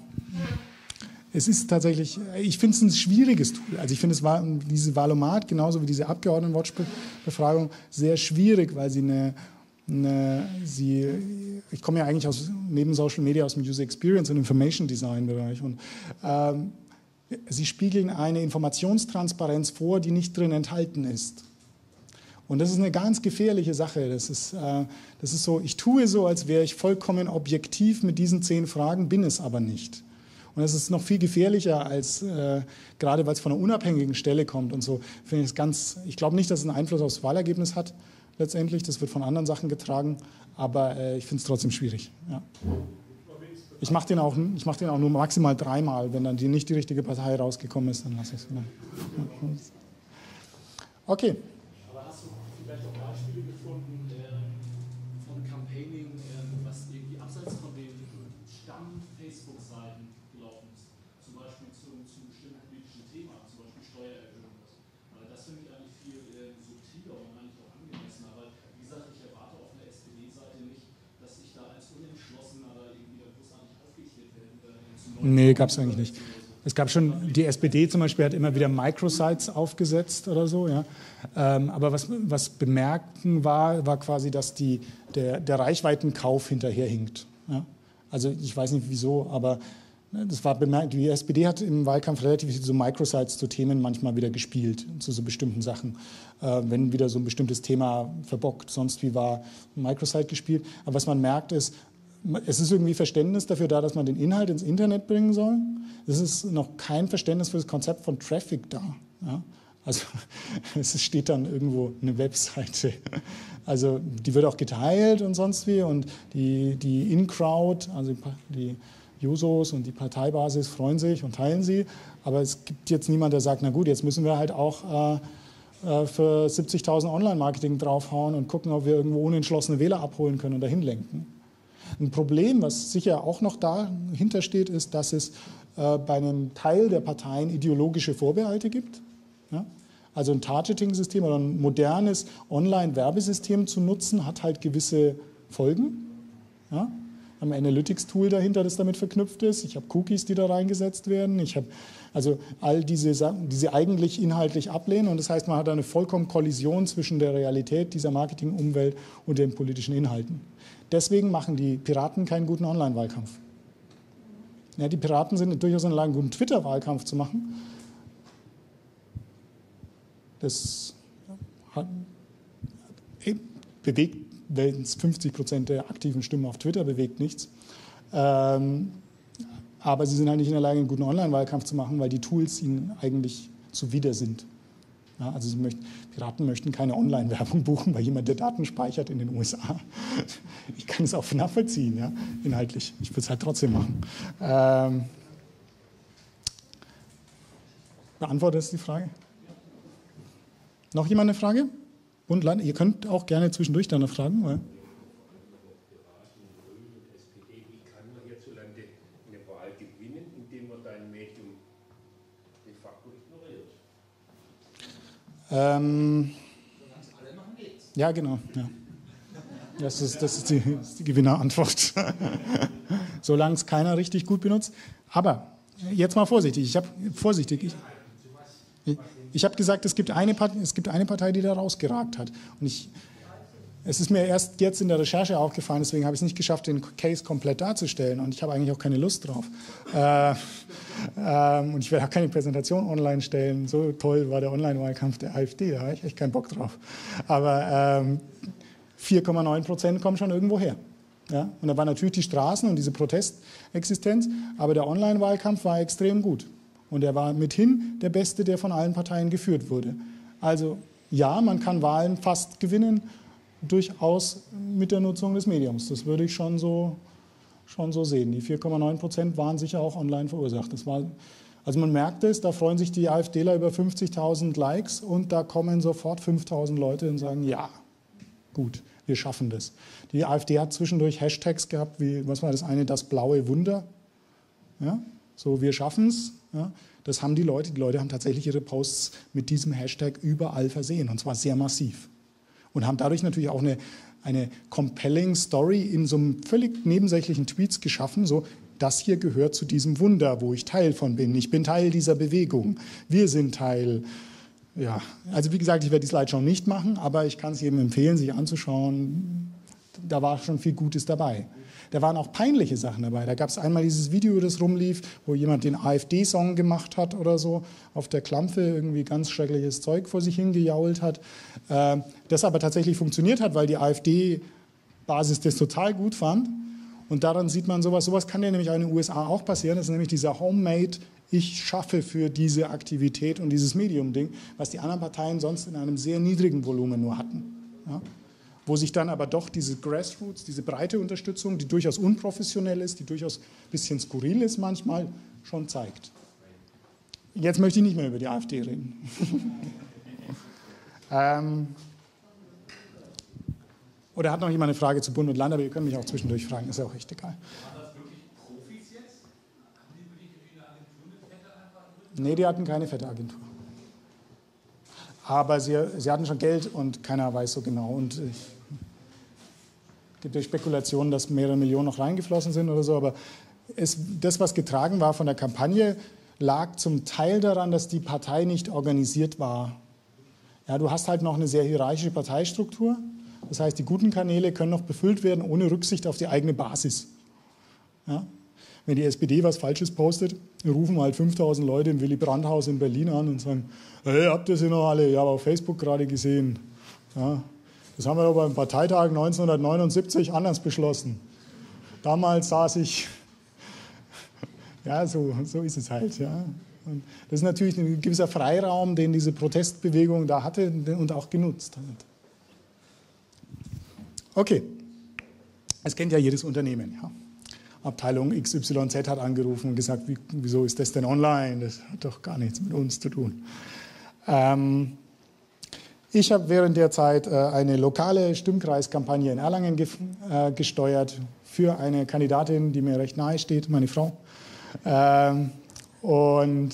Es ist tatsächlich, ich finde es ein schwieriges Tool. Also ich finde es war diese Valomat genauso wie diese Abgeordnetenwatch-Befragung sehr schwierig, weil sie eine, eine sie, ich komme ja eigentlich aus, neben Social Media aus dem User Experience und Information Design Bereich und ähm, sie spiegeln eine Informationstransparenz vor, die nicht drin enthalten ist. Und das ist eine ganz gefährliche Sache. Das ist, äh, das ist so, ich tue so, als wäre ich vollkommen objektiv mit diesen zehn Fragen, bin es aber nicht. Und das ist noch viel gefährlicher, als äh, gerade weil es von einer unabhängigen Stelle kommt und so. Finde ich es ganz. Ich glaube nicht, dass es einen Einfluss aufs Wahlergebnis hat letztendlich. Das wird von anderen Sachen getragen, aber äh, ich finde es trotzdem schwierig. Ja. Ich mache den auch, ich mache den auch nur maximal dreimal. Wenn dann die nicht die richtige Partei rausgekommen ist, dann lasse ich es wieder. Ja. Okay. Aber hast du vielleicht auch Beispiele gefunden äh, von Campaigning, äh, was irgendwie abseits von den Stamm-Facebook-Seiten gelaufen ist? Zum Beispiel zu einem bestimmten politischen Thema, zum Beispiel Steuererhöhung. Weil das finde ich eigentlich viel äh, subtiler und eigentlich auch angemessener. Aber wie gesagt, ich erwarte auf der S P D-Seite nicht, dass ich da als Unentschlossener da irgendwie da großartig aufgeklärt werde. Nee, gab es eigentlich nicht. Es gab schon, die S P D zum Beispiel hat immer wieder Microsites aufgesetzt oder so. Ja. Ähm, aber was, was bemerken war, war quasi, dass die, der, der Reichweitenkauf hinterherhinkt. Ja. Also ich weiß nicht wieso, aber das war bemerkt. Die S P D hat im Wahlkampf relativ viele so Microsites zu Themen manchmal wieder gespielt, zu so bestimmten Sachen. Äh, wenn wieder so ein bestimmtes Thema verbockt, sonst wie war ein Microsite gespielt. Aber was man merkt ist, es ist irgendwie Verständnis dafür da, dass man den Inhalt ins Internet bringen soll. Es ist noch kein Verständnis für das Konzept von Traffic da. Ja? Also es steht dann irgendwo eine Webseite. Also die wird auch geteilt und sonst wie. Und die, die In-Crowd, also die Jusos und die Parteibasis freuen sich und teilen sie. Aber es gibt jetzt niemanden, der sagt, na gut, jetzt müssen wir halt auch äh, für siebzigtausend Online-Marketing draufhauen und gucken, ob wir irgendwo unentschlossene Wähler abholen können und dahin lenken. Ein Problem, was sicher auch noch dahinter steht, ist, dass es äh, bei einem Teil der Parteien ideologische Vorbehalte gibt. Ja? Also ein Targeting-System oder ein modernes Online-Werbesystem zu nutzen, hat halt gewisse Folgen. Ja? Ein Analytics-Tool dahinter, das damit verknüpft ist. Ich habe Cookies, die da reingesetzt werden. Ich habe also all diese Sachen, die sie eigentlich inhaltlich ablehnen. Und das heißt, man hat eine vollkommene Kollision zwischen der Realität dieser Marketing-Umwelt und den politischen Inhalten. Deswegen machen die Piraten keinen guten Online-Wahlkampf. Ja, die Piraten sind durchaus in der Lage, einen guten Twitter-Wahlkampf zu machen. Das hat, bewegt, wenn es fünfzig Prozent der aktiven Stimmen auf Twitter bewegt, nichts. Ähm, aber sie sind halt nicht in der Lage, einen guten Online-Wahlkampf zu machen, weil die Tools ihnen eigentlich zuwider sind. Ja, also sie möchten, Piraten möchten keine Online-Werbung buchen bei jemand, der Daten speichert in den U S A. Ich kann es auch nachvollziehen, ja, inhaltlich. Ich würde es halt trotzdem machen. Ähm, beantwortet das die Frage? Noch jemand eine Frage? Und Land, ihr könnt auch gerne zwischendurch dann noch fragen. Weil Wie kann man hierzulande eine Wahl gewinnen, indem man dein Medium de facto ignoriert? Ähm, ja, genau. Ja. Das ist, das ist die, das ist die Gewinnerantwort. Solange es keiner richtig gut benutzt. Aber jetzt mal vorsichtig. Ich habe vorsichtig. Ich, ich habe gesagt, es gibt, eine Partei, es gibt eine Partei, die da rausgeragt hat. Und ich, es ist mir erst jetzt in der Recherche aufgefallen, deswegen habe ich es nicht geschafft, den Case komplett darzustellen. Und ich habe eigentlich auch keine Lust drauf. Äh, ähm, und ich werde auch keine Präsentation online stellen. So toll war der Online-Wahlkampf der AfD, da habe ich echt keinen Bock drauf. Aber ähm, vier Komma neun Prozent kommen schon irgendwo her. Ja? Und da waren natürlich die Straßen und diese Protestexistenz, aber der Online-Wahlkampf war extrem gut. Und er war mithin der beste, der von allen Parteien geführt wurde. Also ja, man kann Wahlen fast gewinnen, durchaus mit der Nutzung des Mediums. Das würde ich schon so, schon so sehen. Die vier Komma neun Prozent waren sicher auch online verursacht. Das war, also man merkt es, da freuen sich die AfDler über fünfzigtausend Likes und da kommen sofort fünftausend Leute und sagen, ja, gut, wir schaffen das. Die AfD hat zwischendurch Hashtags gehabt, wie, was war das eine, das blaue Wunder. Ja? so wir schaffen's. Ja, das haben die Leute, die Leute haben tatsächlich ihre Posts mit diesem Hashtag überall versehen und zwar sehr massiv. Und haben dadurch natürlich auch eine, eine compelling Story in so einem völlig nebensächlichen Tweets geschaffen, so, das hier gehört zu diesem Wunder, wo ich Teil von bin. Ich bin Teil dieser Bewegung. Wir sind Teil. Ja, also wie gesagt, ich werde die Slideshow nicht machen, aber ich kann es jedem empfehlen, sich anzuschauen. Da war schon viel Gutes dabei. Da waren auch peinliche Sachen dabei. Da gab es einmal dieses Video, das rumlief, wo jemand den AfD-Song gemacht hat oder so, auf der Klampfe irgendwie ganz schreckliches Zeug vor sich hingejault hat. Äh, das aber tatsächlich funktioniert hat, weil die AfD-Basis das total gut fand. Und daran sieht man sowas. Sowas kann ja nämlich auch in den U S A auch passieren. Das ist nämlich dieser Homemade, ich schaffe für diese Aktivität und dieses Medium-Ding, was die anderen Parteien sonst in einem sehr niedrigen Volumen nur hatten. Ja? Wo sich dann aber doch diese Grassroots, diese breite Unterstützung, die durchaus unprofessionell ist, die durchaus ein bisschen skurril ist manchmal, schon zeigt. Jetzt möchte ich nicht mehr über die AfD reden. ähm, oder hat noch jemand eine Frage zu Bund und Land, aber ihr könnt mich auch zwischendurch fragen, ist ja auch echt egal. Waren das wirklich Profis jetzt? Haben die wirklich eine Agentur mit Fette einfach? Nee, die hatten keine fette Agentur. Aber sie, sie hatten schon Geld und keiner weiß so genau. Und es gibt ja Spekulationen, dass mehrere Millionen noch reingeflossen sind oder so. Aber es, das, was getragen war von der Kampagne, lag zum Teil daran, dass die Partei nicht organisiert war. Ja, du hast halt noch eine sehr hierarchische Parteistruktur. Das heißt, die guten Kanäle können noch befüllt werden, ohne Rücksicht auf die eigene Basis. Ja? Wenn die S P D was Falsches postet, rufen halt fünftausend Leute im Willy-Brandt-Haus in Berlin an und sagen, hey, habt ihr sie noch alle? Ich habe auf Facebook gerade gesehen. Ja, das haben wir aber beim Parteitag neunzehnhundertneunundsiebzig anders beschlossen. Damals saß ich, ja, so, so ist es halt. Ja. Und das ist natürlich ein gewisser Freiraum, den diese Protestbewegung da hatte und auch genutzt hat. Okay, es kennt ja jedes Unternehmen, ja. Abteilung X Y Z hat angerufen und gesagt, wie, wieso ist das denn online? Das hat doch gar nichts mit uns zu tun. Ähm, ich habe während der Zeit äh, eine lokale Stimmkreiskampagne in Erlangen ge äh, gesteuert für eine Kandidatin, die mir recht nahe steht, meine Frau. Ähm, und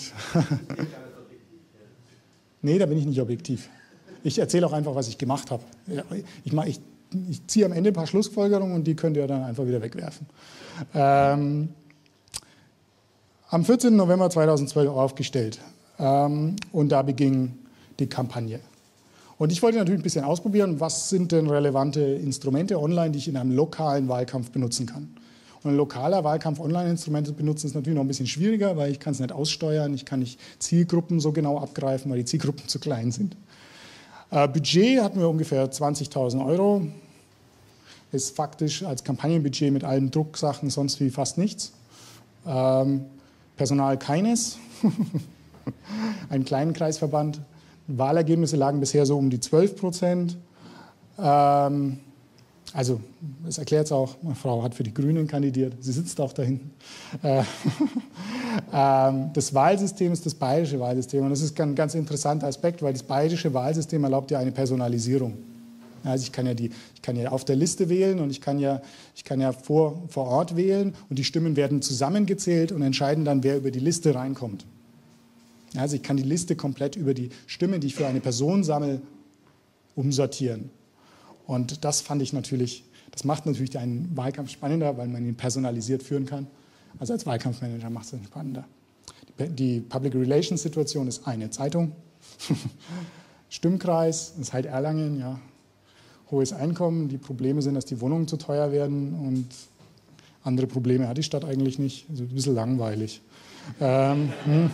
nee, da bin ich nicht objektiv. Ich erzähle auch einfach, was ich gemacht habe. Ich, ich, ich ziehe am Ende ein paar Schlussfolgerungen und die könnt ihr dann einfach wieder wegwerfen. Ähm, am vierzehnten November zweitausendzwölf aufgestellt ähm, und da beging die Kampagne. Und ich wollte natürlich ein bisschen ausprobieren, was sind denn relevante Instrumente online, die ich in einem lokalen Wahlkampf benutzen kann. Und ein lokaler Wahlkampf Online-Instrumente benutzen ist natürlich noch ein bisschen schwieriger, weil ich kann es nicht aussteuern, ich kann nicht Zielgruppen so genau abgreifen, weil die Zielgruppen zu klein sind. Äh, Budget hatten wir ungefähr zwanzigtausend Euro. Ist faktisch als Kampagnenbudget mit allen Drucksachen sonst wie fast nichts. Ähm, Personal keines. Einen kleinen Kreisverband. Wahlergebnisse lagen bisher so um die zwölf Prozent. Ähm, also, das erklärt es auch, meine Frau hat für die Grünen kandidiert, sie sitzt auch da hinten. Äh, ähm, das Wahlsystem ist das bayerische Wahlsystem und das ist ein ganz interessanter Aspekt, weil das bayerische Wahlsystem erlaubt ja eine Personalisierung. Also ich kann ja, die, ich kann ja auf der Liste wählen und ich kann ja, ich kann ja vor, vor Ort wählen und die Stimmen werden zusammengezählt und entscheiden dann, wer über die Liste reinkommt. Also ich kann die Liste komplett über die Stimmen, die ich für eine Person sammle, umsortieren. Und das fand ich natürlich, das macht natürlich einen Wahlkampf spannender, weil man ihn personalisiert führen kann. Also als Wahlkampfmanager macht es ihn spannender. Die, die Public Relations Situation ist eine Zeitung, Stimmkreis ist halt Erlangen, ja. Hohes Einkommen, die Probleme sind, dass die Wohnungen zu teuer werden und andere Probleme hat die Stadt eigentlich nicht. Also ein bisschen langweilig. Ähm, hm.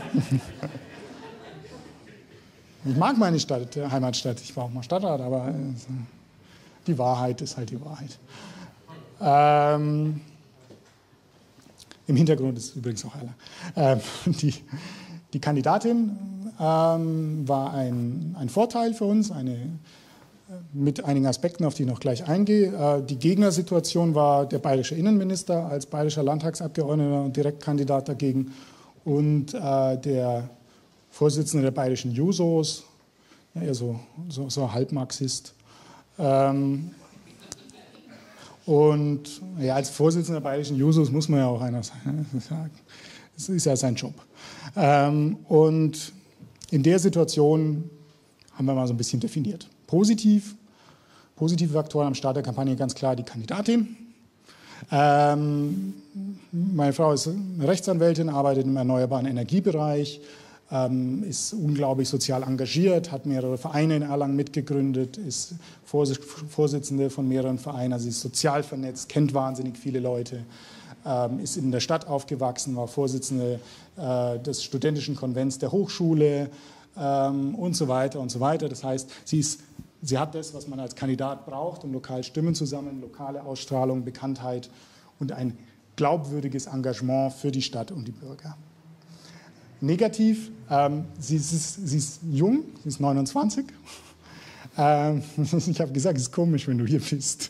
Ich mag meine Stadt, Heimatstadt, ich war auch mal Stadtrat, aber äh, die Wahrheit ist halt die Wahrheit. Ähm, Im Hintergrund ist übrigens auch Erlangen. Ähm, die, die Kandidatin ähm, war ein, ein Vorteil für uns, eine mit einigen Aspekten, auf die ich noch gleich eingehe. Die Gegnersituation war der bayerische Innenminister als bayerischer Landtagsabgeordneter und Direktkandidat dagegen und äh, der Vorsitzende der bayerischen Jusos, ja, eher so, so, so Halbmarxist. Ähm, und ja, als Vorsitzender der bayerischen Jusos muss man ja auch einer sagen. Das ist ja sein Job. Ähm, und in der Situation haben wir mal so ein bisschen definiert. Positiv, positive Faktoren am Start der Kampagne ganz klar die Kandidatin. Ähm, meine Frau ist Rechtsanwältin, arbeitet im erneuerbaren Energiebereich, ähm, ist unglaublich sozial engagiert, hat mehrere Vereine in Erlangen mitgegründet, ist Vors Vorsitzende von mehreren Vereinen, also sie ist sozial vernetzt, kennt wahnsinnig viele Leute, ähm, ist in der Stadt aufgewachsen, war Vorsitzende äh, des Studentischen Konvents der Hochschule ähm, und so weiter und so weiter. Das heißt, sie ist Sie hat das, was man als Kandidat braucht, um lokal Stimmen zu sammeln, lokale Ausstrahlung, Bekanntheit und ein glaubwürdiges Engagement für die Stadt und die Bürger. Negativ, ähm, sie, ist, sie ist jung, sie ist neunundzwanzig. Ähm, ich habe gesagt, es ist komisch, wenn du hier bist.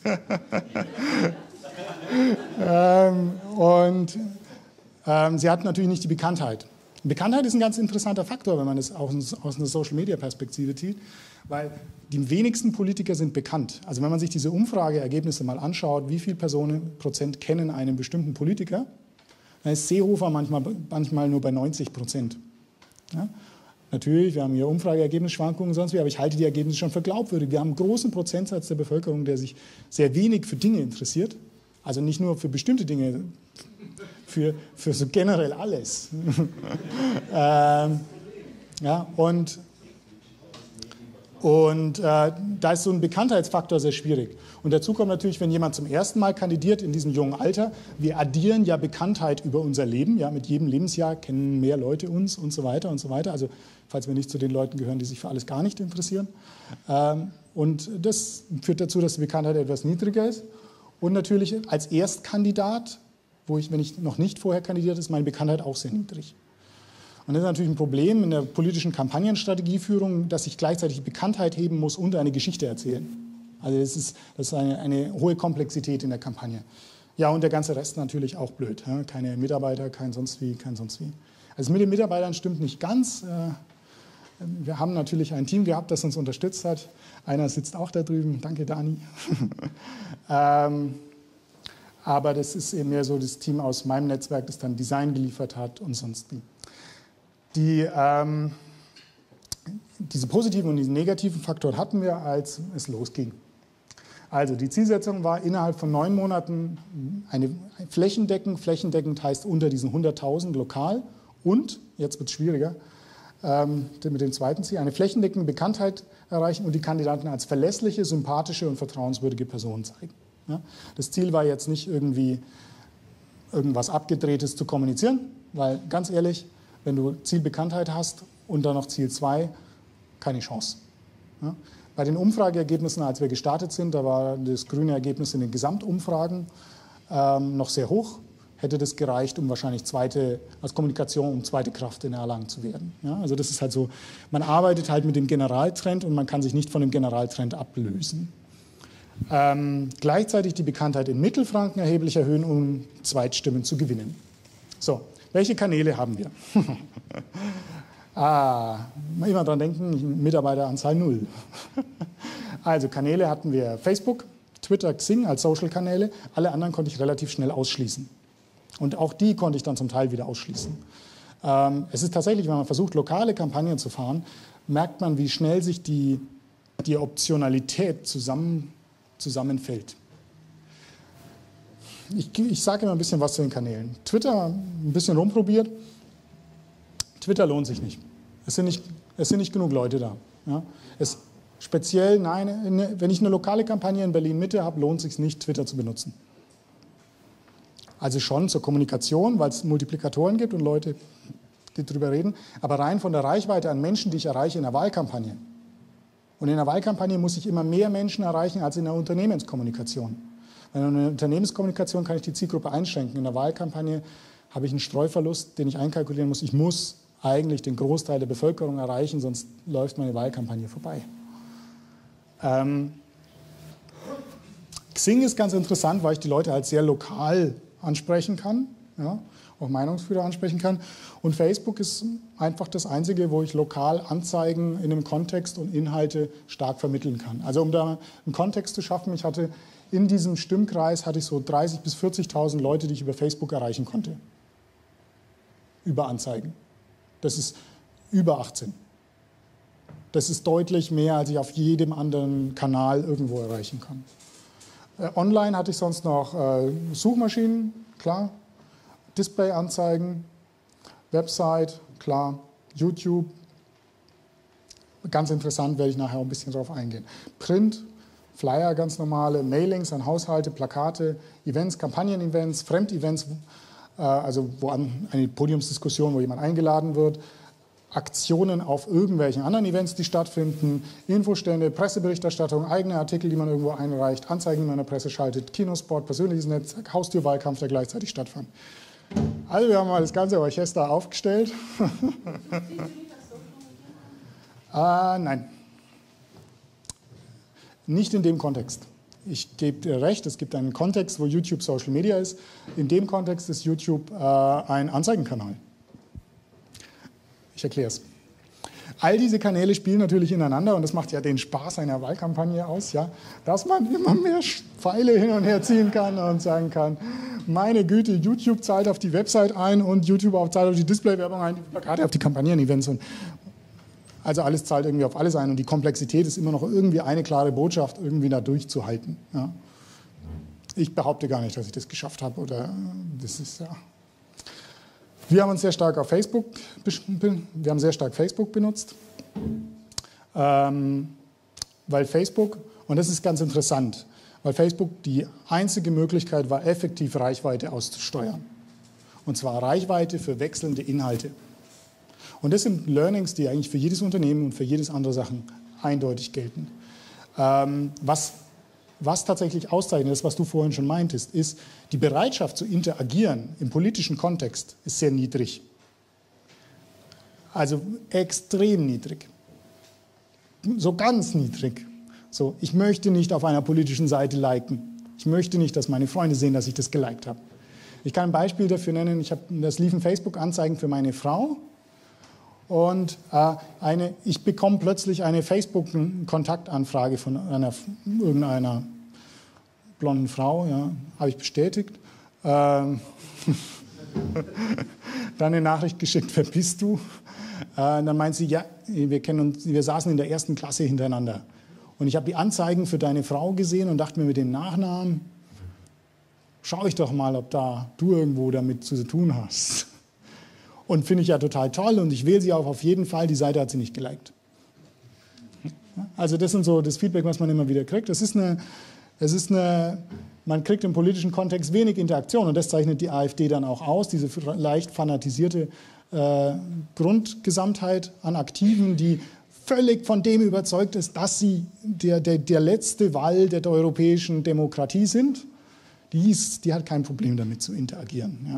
ähm, und ähm, sie hat natürlich nicht die Bekanntheit. Bekanntheit ist ein ganz interessanter Faktor, wenn man es aus, aus einer Social-Media-Perspektive sieht, weil die wenigsten Politiker sind bekannt. Also wenn man sich diese Umfrageergebnisse mal anschaut, wie viele Personen, Prozent kennen einen bestimmten Politiker, dann ist Seehofer manchmal, manchmal nur bei neunzig Prozent. Ja? Natürlich, wir haben hier Umfrageergebnisschwankungen und sonst wie, aber ich halte die Ergebnisse schon für glaubwürdig. Wir haben einen großen Prozentsatz der Bevölkerung, der sich sehr wenig für Dinge interessiert, also nicht nur für bestimmte Dinge, für, für so generell alles. ähm, ja, und und äh, da ist so ein Bekanntheitsfaktor sehr schwierig. Und dazu kommt natürlich, wenn jemand zum ersten Mal kandidiert in diesem jungen Alter, wir addieren ja Bekanntheit über unser Leben, ja, mit jedem Lebensjahr kennen mehr Leute uns und so weiter und so weiter. Also falls wir nicht zu den Leuten gehören, die sich für alles gar nicht interessieren. Ähm, und das führt dazu, dass die Bekanntheit etwas niedriger ist. Und natürlich als Erstkandidat, wo ich, wenn ich noch nicht vorher kandidiert, ist meine Bekanntheit auch sehr niedrig. Und das ist natürlich ein Problem in der politischen Kampagnenstrategieführung, dass ich gleichzeitig Bekanntheit heben muss und eine Geschichte erzählen. Also das ist, das ist eine, eine hohe Komplexität in der Kampagne. Ja, und der ganze Rest natürlich auch blöd. Ja? Keine Mitarbeiter, kein sonst wie, kein sonst wie. Also mit den Mitarbeitern stimmt nicht ganz. Wir haben natürlich ein Team gehabt, das uns unterstützt hat. Einer sitzt auch da drüben. Danke, Dani. ähm, aber das ist eben mehr so das Team aus meinem Netzwerk, das dann Design geliefert hat und sonst wie. Die, ähm, diese positiven und diese negativen Faktoren hatten wir, als es losging. Also die Zielsetzung war, innerhalb von neun Monaten eine flächendeckend, flächendeckend heißt unter diesen hunderttausend lokal und, jetzt wird es schwieriger, ähm, mit dem zweiten Ziel, eine flächendeckende Bekanntheit erreichen und die Kandidaten als verlässliche, sympathische und vertrauenswürdige Personen zeigen. Ja? Das Ziel war jetzt nicht irgendwie irgendwas Abgedrehtes zu kommunizieren, weil ganz ehrlich, wenn du Zielbekanntheit hast und dann noch Ziel zwei, keine Chance. Ja? Bei den Umfrageergebnissen, als wir gestartet sind, da war das grüne Ergebnis in den Gesamtumfragen ähm, noch sehr hoch. Hätte das gereicht, um wahrscheinlich zweite, als Kommunikation, um zweite Kraft in Erlangen zu werden. Ja? Also das ist halt so, man arbeitet halt mit dem Generaltrend und man kann sich nicht von dem Generaltrend ablösen. Ähm, gleichzeitig die Bekanntheit in Mittelfranken erheblich erhöhen, um Zweitstimmen zu gewinnen. So. Welche Kanäle haben wir? ah, immer dran denken, Mitarbeiteranzahl null. Also Kanäle hatten wir Facebook, Twitter, Xing als Social-Kanäle. Alle anderen konnte ich relativ schnell ausschließen. Und auch die konnte ich dann zum Teil wieder ausschließen. Ähm, es ist tatsächlich, wenn man versucht, lokale Kampagnen zu fahren, merkt man, wie schnell sich die, die Optionalität zusammen, zusammenfällt. Ich, ich sage immer ein bisschen was zu den Kanälen. Twitter, ein bisschen rumprobiert. Twitter lohnt sich nicht. Es sind nicht, es sind nicht genug Leute da. Ja. Es, speziell, nein, wenn ich eine lokale Kampagne in Berlin-Mitte habe, lohnt es sich nicht, Twitter zu benutzen. Also schon zur Kommunikation, weil es Multiplikatoren gibt und Leute, die darüber reden. Aber rein von der Reichweite an Menschen, die ich erreiche in der Wahlkampagne. Und in der Wahlkampagne muss ich immer mehr Menschen erreichen als in der Unternehmenskommunikation. In der Unternehmenskommunikation kann ich die Zielgruppe einschränken. In der Wahlkampagne habe ich einen Streuverlust, den ich einkalkulieren muss. Ich muss eigentlich den Großteil der Bevölkerung erreichen, sonst läuft meine Wahlkampagne vorbei. Ähm, Xing ist ganz interessant, weil ich die Leute halt sehr lokal ansprechen kann, ja, auch Meinungsführer ansprechen kann. Und Facebook ist einfach das Einzige, wo ich lokal Anzeigen in einem Kontext und Inhalte stark vermitteln kann. Also um da einen Kontext zu schaffen, ich hatte in diesem Stimmkreis hatte ich so dreißigtausend bis vierzigtausend Leute, die ich über Facebook erreichen konnte. über Anzeigen. Das ist über achtzehn. Das ist deutlich mehr, als ich auf jedem anderen Kanal irgendwo erreichen kann. Äh, online hatte ich sonst noch äh, Suchmaschinen, klar, Displayanzeigen, Website, klar, YouTube. Ganz interessant, werde ich nachher auch ein bisschen drauf eingehen. Print, Flyer, ganz normale, Mailings an Haushalte, Plakate, Events, Kampagnen-Events, Fremdevents, äh, also wo an, eine Podiumsdiskussion, wo jemand eingeladen wird, Aktionen auf irgendwelchen anderen Events, die stattfinden, Infostände, Presseberichterstattung, eigene Artikel, die man irgendwo einreicht, Anzeigen, die man in der Presse schaltet, Kinospot, persönliches Netzwerk, Haustürwahlkampf, der gleichzeitig stattfand. Also wir haben mal das ganze Orchester aufgestellt. äh, nein. Nicht in dem Kontext. Ich gebe dir recht, es gibt einen Kontext, wo YouTube Social Media ist. In dem Kontext ist YouTube äh, ein Anzeigenkanal. Ich erkläre es. All diese Kanäle spielen natürlich ineinander und das macht ja den Spaß einer Wahlkampagne aus, ja, dass man immer mehr Pfeile hin und her ziehen kann und sagen kann, meine Güte, YouTube zahlt auf die Website ein und YouTube zahlt auf die Displaywerbung ein, die Plakate auf die Kampagnen-Events. Und also alles zahlt irgendwie auf alles ein und die Komplexität ist immer noch irgendwie eine klare Botschaft irgendwie da durchzuhalten. Ja. Ich behaupte gar nicht, dass ich das geschafft habe oder das ist ja... Wir haben uns sehr stark auf Facebook, wir haben sehr stark Facebook benutzt, ähm, weil Facebook, und das ist ganz interessant, weil Facebook die einzige Möglichkeit war, effektiv Reichweite auszusteuern. Und zwar Reichweite für wechselnde Inhalte. Und das sind Learnings, die eigentlich für jedes Unternehmen und für jedes andere Sachen eindeutig gelten. Ähm, was Was tatsächlich auszeichnet, das, was du vorhin schon meintest, ist, die Bereitschaft zu interagieren im politischen Kontext ist sehr niedrig. Also extrem niedrig. So ganz niedrig. So, ich möchte nicht auf einer politischen Seite liken. Ich möchte nicht, dass meine Freunde sehen, dass ich das geliked habe. Ich kann ein Beispiel dafür nennen. Ich habe, das liefen Facebook-Anzeigen für meine Frau. Und äh, eine, ich bekomme plötzlich eine Facebook-Kontaktanfrage von einer, irgendeiner blonden Frau, ja, habe ich bestätigt. Ähm, dann eine Nachricht geschickt, wer bist du? Äh, dann meint sie, ja, wir kennen uns, wir saßen in der ersten Klasse hintereinander. Und ich habe die Anzeigen für deine Frau gesehen und dachte mir mit dem Nachnamen, schau ich doch mal, ob da du irgendwo damit zu tun hast. Und finde ich ja total toll und ich wähle sie auch auf jeden Fall, die Seite hat sie nicht geliked. Also das sind so das Feedback, was man immer wieder kriegt. Es ist eine, es ist eine, man kriegt im politischen Kontext wenig Interaktion und das zeichnet die AfD dann auch aus, diese leicht fanatisierte äh, Grundgesamtheit an Aktiven, die völlig von dem überzeugt ist, dass sie der, der, der letzte Wall der europäischen Demokratie sind. Die, ist, die hat kein Problem damit zu interagieren. Ja.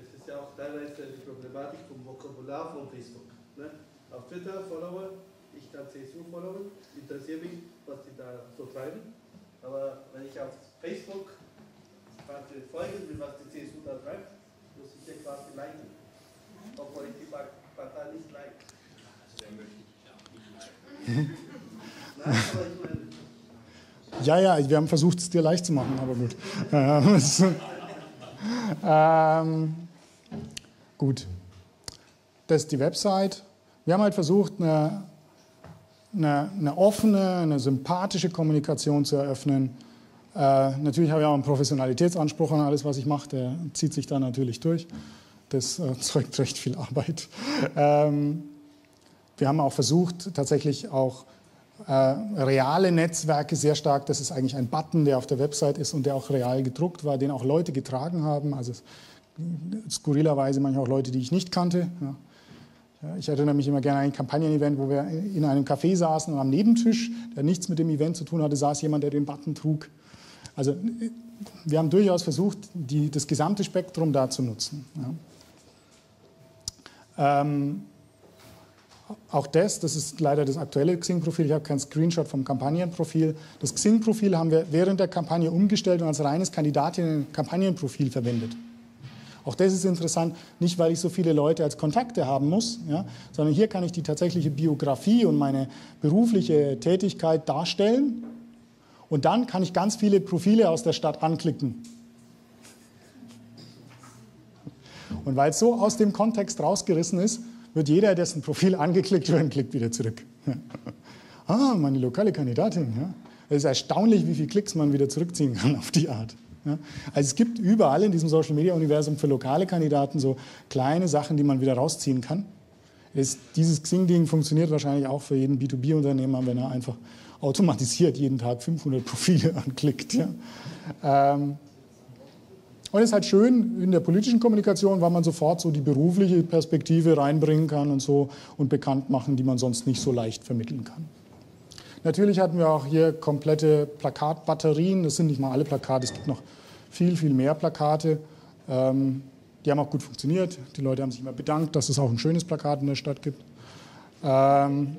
Von Facebook. Ne? Auf Twitter Follower, ich kann C S U followen, interessiert mich, was die da so treiben. Aber wenn ich auf Facebook quasi folgen will, was die C S U da treibt, muss ich ja quasi liken. Obwohl ich die Partei nicht like. Also der möchte ich ja nicht liken. Nein, aber ich meine. Ja, ja, wir haben versucht, es dir leicht zu machen, aber gut. ähm, gut. Das ist die Website. Wir haben halt versucht, eine, eine, eine offene, eine sympathische Kommunikation zu eröffnen. Äh, natürlich habe ich auch einen Professionalitätsanspruch an alles, was ich mache. Der zieht sich da natürlich durch. Das äh, zeugt recht viel Arbeit. Ähm, wir haben auch versucht, tatsächlich auch äh, reale Netzwerke sehr stark, das ist eigentlich ein Button, der auf der Website ist und der auch real gedruckt war, den auch Leute getragen haben. Also skurrilerweise manchmal auch Leute, die ich nicht kannte. Ja. Ich erinnere mich immer gerne an ein Kampagnen-Event, wo wir in einem Café saßen und am Nebentisch, der nichts mit dem Event zu tun hatte, saß jemand, der den Button trug. Also wir haben durchaus versucht, die, das gesamte Spektrum da zu nutzen. Ja. Ähm, auch das, das ist leider das aktuelle Xing-Profil, ich habe keinen Screenshot vom Kampagnenprofil. Das Xing-Profil haben wir während der Kampagne umgestellt und als reines Kandidatinnen-Kampagnenprofil verwendet. Auch das ist interessant, nicht weil ich so viele Leute als Kontakte haben muss, ja, sondern hier kann ich die tatsächliche Biografie und meine berufliche Tätigkeit darstellen und dann kann ich ganz viele Profile aus der Stadt anklicken. Und weil es so aus dem Kontext rausgerissen ist, wird jeder, dessen Profil angeklickt wird, klickt wieder zurück. Ah, meine lokale Kandidatin. Ja. Es ist erstaunlich, wie viele Klicks man wieder zurückziehen kann auf die Art. Ja. Also es gibt überall in diesem Social-Media-Universum für lokale Kandidaten so kleine Sachen, die man wieder rausziehen kann. Es, dieses Xing-Ding funktioniert wahrscheinlich auch für jeden B zwei B-Unternehmer, wenn er einfach automatisiert jeden Tag fünfhundert Profile anklickt. Ja. Ähm, und es ist halt schön in der politischen Kommunikation, weil man sofort so die berufliche Perspektive reinbringen kann und so und bekannt machen, die man sonst nicht so leicht vermitteln kann. Natürlich hatten wir auch hier komplette Plakatbatterien. Das sind nicht mal alle Plakate, es gibt noch viel, viel mehr Plakate. Ähm, die haben auch gut funktioniert. Die Leute haben sich immer bedankt, dass es auch ein schönes Plakat in der Stadt gibt. Ähm,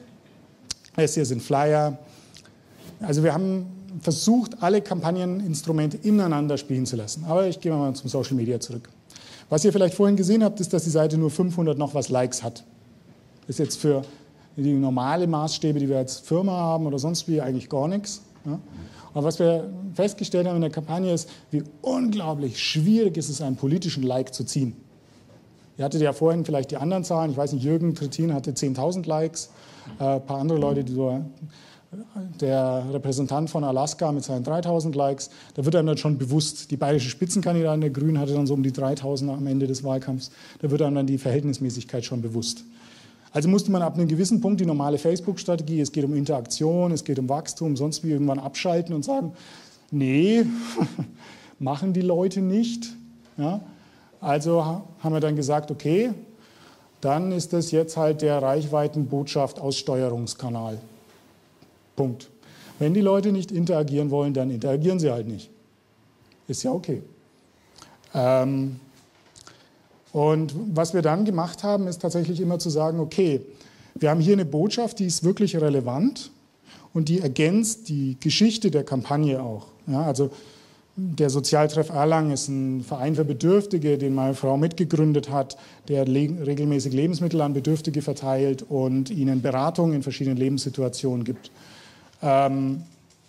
es hier sind Flyer. Also wir haben versucht, alle Kampagneninstrumente ineinander spielen zu lassen. Aber ich gehe mal zum Social Media zurück. Was ihr vielleicht vorhin gesehen habt, ist, dass die Seite nur fünfhundert noch was Likes hat. Das ist jetzt für die normale Maßstäbe, die wir als Firma haben oder sonst wie, eigentlich gar nichts. Ja. Aber was wir festgestellt haben in der Kampagne ist, wie unglaublich schwierig ist es, einen politischen Like zu ziehen. Ihr hattet ja vorhin vielleicht die anderen Zahlen. Ich weiß nicht, Jürgen Trittin hatte zehntausend Likes. Äh, ein paar andere Leute, die so, der Repräsentant von Alaska mit seinen dreitausend Likes. Da wird einem dann schon bewusst, die bayerische Spitzenkandidatin der Grünen hatte dann so um die dreitausend am Ende des Wahlkampfs. Da wird einem dann die Verhältnismäßigkeit schon bewusst. Also musste man ab einem gewissen Punkt die normale Facebook-Strategie, es geht um Interaktion, es geht um Wachstum, sonst wie irgendwann abschalten und sagen, nee, machen die Leute nicht. Ja? Also haben wir dann gesagt, okay, dann ist das jetzt halt der Reichweitenbotschaft-Aussteuerungskanal. Punkt. Wenn die Leute nicht interagieren wollen, dann interagieren sie halt nicht. Ist ja okay. Ähm, Und was wir dann gemacht haben, ist tatsächlich immer zu sagen, okay, wir haben hier eine Botschaft, die ist wirklich relevant und die ergänzt die Geschichte der Kampagne auch. Ja, also der Sozialtreff Erlangen ist ein Verein für Bedürftige, den meine Frau mitgegründet hat, der le- regelmäßig Lebensmittel an Bedürftige verteilt und ihnen Beratung in verschiedenen Lebenssituationen gibt. Ähm,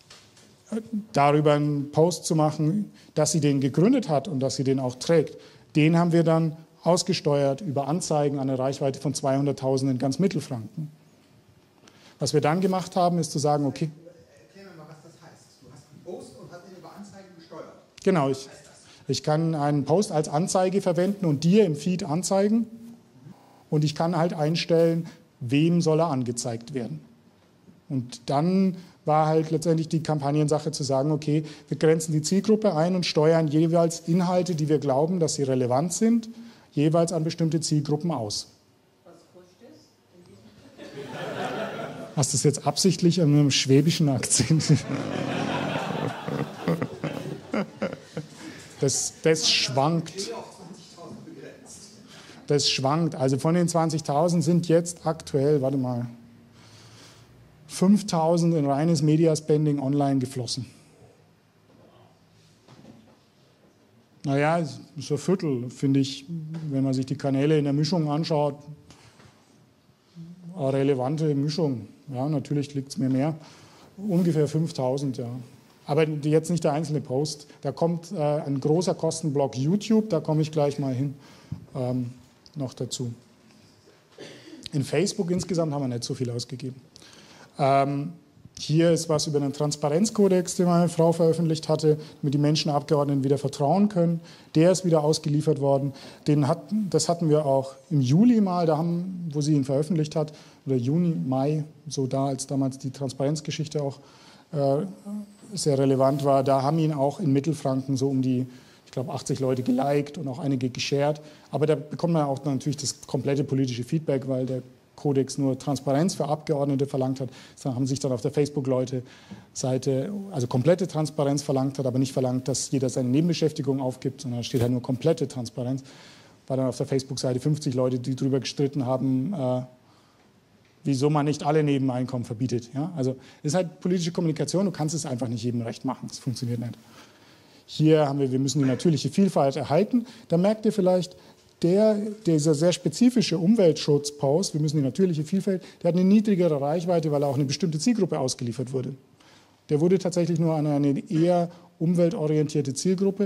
darüber einen Post zu machen, dass sie den gegründet hat und dass sie den auch trägt, den haben wir dann ausgesteuert über Anzeigen an eine Reichweite von zweihunderttausend in ganz Mittelfranken. Was wir dann gemacht haben, ist zu sagen, okay. Erklär mir mal, was das heißt. Du hast einen Post und hast ihn über Anzeigen gesteuert. Genau, ich, ich kann einen Post als Anzeige verwenden und dir im Feed anzeigen. Und ich kann halt einstellen, wem soll er angezeigt werden. Und dann war halt letztendlich die Kampagnensache zu sagen, okay, wir grenzen die Zielgruppe ein und steuern jeweils Inhalte, die wir glauben, dass sie relevant sind, jeweils an bestimmte Zielgruppen aus. Was kostet es? Hast du das jetzt absichtlich an einem schwäbischen Akzent? Das, das schwankt. Das schwankt. Also von den zwanzigtausend sind jetzt aktuell, warte mal, fünftausend in reines Media-Spending online geflossen. Naja, so ein Viertel, finde ich, wenn man sich die Kanäle in der Mischung anschaut, eine relevante Mischung. Ja, natürlich liegt es mir mehr. Ungefähr fünftausend, ja. Aber jetzt nicht der einzelne Post. Da kommt äh, ein großer Kostenblock YouTube, da komme ich gleich mal hin, ähm, noch dazu. In Facebook insgesamt haben wir nicht so viel ausgegeben. Ähm, hier ist was über einen Transparenzkodex, den meine Frau veröffentlicht hatte, damit die Menschen Abgeordneten wieder vertrauen können. Der ist wieder ausgeliefert worden. Den hat, das hatten wir auch im Juli mal, da haben, wo sie ihn veröffentlicht hat, oder Juni, Mai, so da, als damals die Transparenzgeschichte auch äh, sehr relevant war. Da haben ihn auch in Mittelfranken so um die, ich glaube, achtzig Leute geliked und auch einige geshared. Aber da bekommt man auch natürlich das komplette politische Feedback, weil der Kodex nur Transparenz für Abgeordnete verlangt hat. Da haben sich dann auf der Facebook-Leute Seite, also komplette Transparenz verlangt hat, aber nicht verlangt, dass jeder seine Nebenbeschäftigung aufgibt, sondern da steht halt nur komplette Transparenz. War dann auf der Facebook-Seite fünfzig Leute, die darüber gestritten haben, äh, wieso man nicht alle Nebeneinkommen verbietet. Ja? Also es ist halt politische Kommunikation, du kannst es einfach nicht jedem recht machen, es funktioniert nicht. Hier haben wir, wir müssen die natürliche Vielfalt erhalten. Da merkt ihr vielleicht, Der, dieser sehr spezifische Umweltschutzpost, wir müssen die natürliche Vielfalt, der hat eine niedrigere Reichweite, weil er auch eine bestimmte Zielgruppe ausgeliefert wurde. Der wurde tatsächlich nur an eine eher umweltorientierte Zielgruppe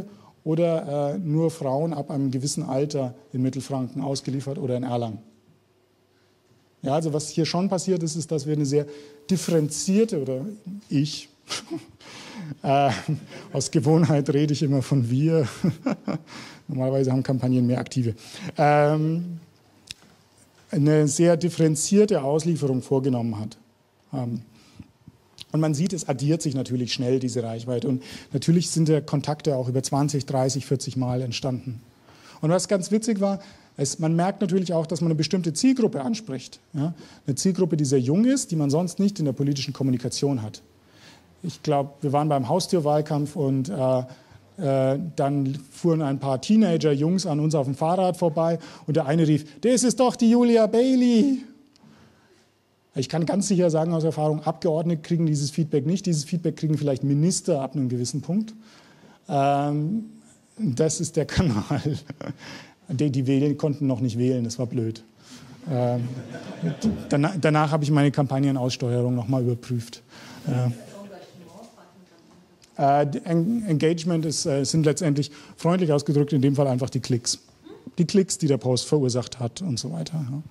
oder äh, nur Frauen ab einem gewissen Alter in Mittelfranken ausgeliefert oder in Erlangen. Ja, also was hier schon passiert ist, ist, dass wir eine sehr differenzierte, oder ich, äh, aus Gewohnheit rede ich immer von wir, normalerweise haben Kampagnen mehr Aktive, ähm, eine sehr differenzierte Auslieferung vorgenommen hat. Ähm, und man sieht, es addiert sich natürlich schnell, diese Reichweite. Und natürlich sind ja Kontakte auch über zwanzig, dreißig, vierzig Mal entstanden. Und was ganz witzig war, es, man merkt natürlich auch, dass man eine bestimmte Zielgruppe anspricht. Ja? Eine Zielgruppe, die sehr jung ist, die man sonst nicht in der politischen Kommunikation hat. Ich glaube, wir waren beim Haustürwahlkampf und äh, äh, dann fuhren ein paar Teenager-Jungs an uns auf dem Fahrrad vorbei und der eine rief, das ist doch die Julia Bailey. Ich kann ganz sicher sagen aus Erfahrung, Abgeordnete kriegen dieses Feedback nicht. Dieses Feedback kriegen vielleicht Minister ab einem gewissen Punkt. Ähm, das ist der Kanal. Die, die wählen, konnten noch nicht wählen, das war blöd. Ähm, danach, danach habe ich meine Kampagnenaussteuerung nochmal überprüft. Äh, äh, Engagement ist, äh, sind letztendlich freundlich ausgedrückt, in dem Fall einfach die Klicks. Die Klicks, die der Post verursacht hat und so weiter. Ja.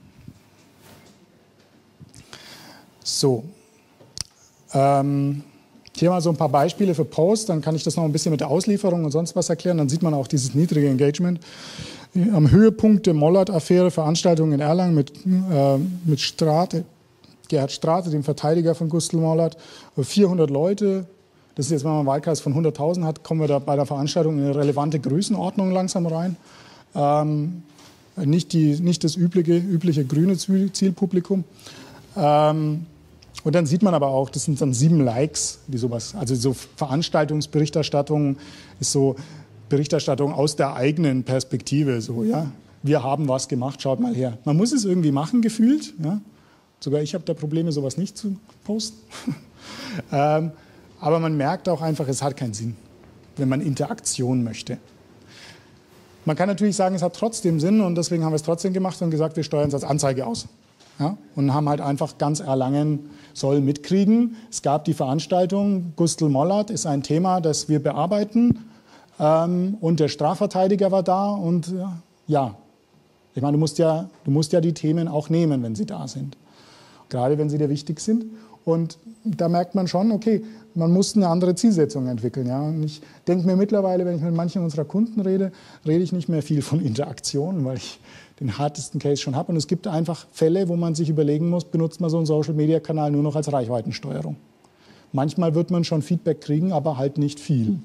So, ähm, hier mal so ein paar Beispiele für Posts, dann kann ich das noch ein bisschen mit der Auslieferung und sonst was erklären, dann sieht man auch dieses niedrige Engagement. Am Höhepunkt der Mollert-Affäre, Veranstaltungen in Erlangen mit, äh, mit Strate, Gerhard Strate, dem Verteidiger von Gustl Mollert, vierhundert Leute, das ist jetzt, wenn man einen Wahlkreis von hunderttausend hat, kommen wir da bei der Veranstaltung in eine relevante Größenordnung langsam rein. Ähm, nicht, die, nicht das übliche, übliche grüne Zielpublikum. Ähm, Und dann sieht man aber auch, das sind dann sieben Likes, die sowas, also so Veranstaltungsberichterstattung ist so Berichterstattung aus der eigenen Perspektive, so, ja. Wir haben was gemacht, schaut mal her. Man muss es irgendwie machen, gefühlt, ja. Sogar ich habe da Probleme, sowas nicht zu posten. ähm, aber man merkt auch einfach, es hat keinen Sinn, wenn man Interaktion möchte. Man kann natürlich sagen, es hat trotzdem Sinn und deswegen haben wir es trotzdem gemacht und gesagt, wir steuern es als Anzeige aus. Ja, und haben halt einfach ganz Erlangen soll mitkriegen. Es gab die Veranstaltung, Gustl Mollert ist ein Thema, das wir bearbeiten. Ähm, und der Strafverteidiger war da. Und äh, ja, ich meine, du musst ja, du musst ja die Themen auch nehmen, wenn sie da sind. Gerade wenn sie dir wichtig sind. Und da merkt man schon, okay, man muss eine andere Zielsetzung entwickeln. Ja? Und ich denke mir mittlerweile, wenn ich mit manchen unserer Kunden rede, rede ich nicht mehr viel von Interaktion, weil ich den hartesten Case schon habe. Und es gibt einfach Fälle, wo man sich überlegen muss, benutzt man so einen Social-Media-Kanal nur noch als Reichweitensteuerung. Manchmal wird man schon Feedback kriegen, aber halt nicht viel.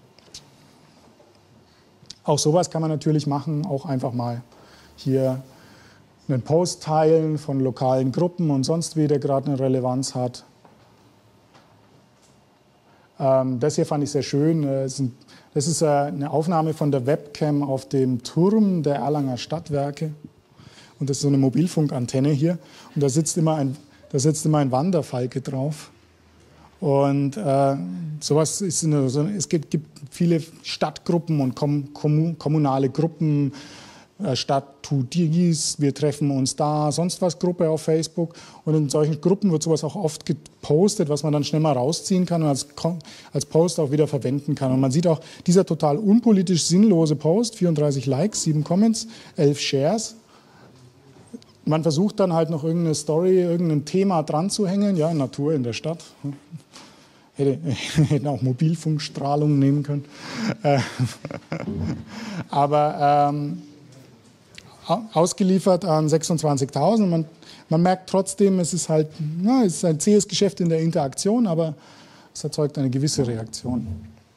Auch sowas kann man natürlich machen, auch einfach mal hier einen Post teilen von lokalen Gruppen und sonst wie, der gerade eine Relevanz hat. Ähm, das hier fand ich sehr schön. Das ist eine Aufnahme von der Webcam auf dem Turm der Erlanger Stadtwerke. Und das ist so eine Mobilfunkantenne hier. Und da sitzt immer ein, da sitzt immer ein Wanderfalke drauf. Und äh, sowas ist eine, so, es gibt, gibt viele Stadtgruppen und kom, kom, kommunale Gruppen. Stadt tut dies, wir treffen uns da, sonst was Gruppe auf Facebook. Und in solchen Gruppen wird sowas auch oft gepostet, was man dann schnell mal rausziehen kann und als, als Post auch wieder verwenden kann. Und man sieht auch, dieser total unpolitisch sinnlose Post, vierunddreißig Likes, sieben Comments, elf Shares. Man versucht dann halt noch irgendeine Story, irgendein Thema dran zu hängen, ja, Natur in der Stadt. Hätte, hätten auch Mobilfunkstrahlung nehmen können. Aber ähm, ausgeliefert an sechsundzwanzigtausend. Man, man merkt trotzdem, es ist halt, ja, es ist ein zähes Geschäft in der Interaktion, aber es erzeugt eine gewisse Reaktion.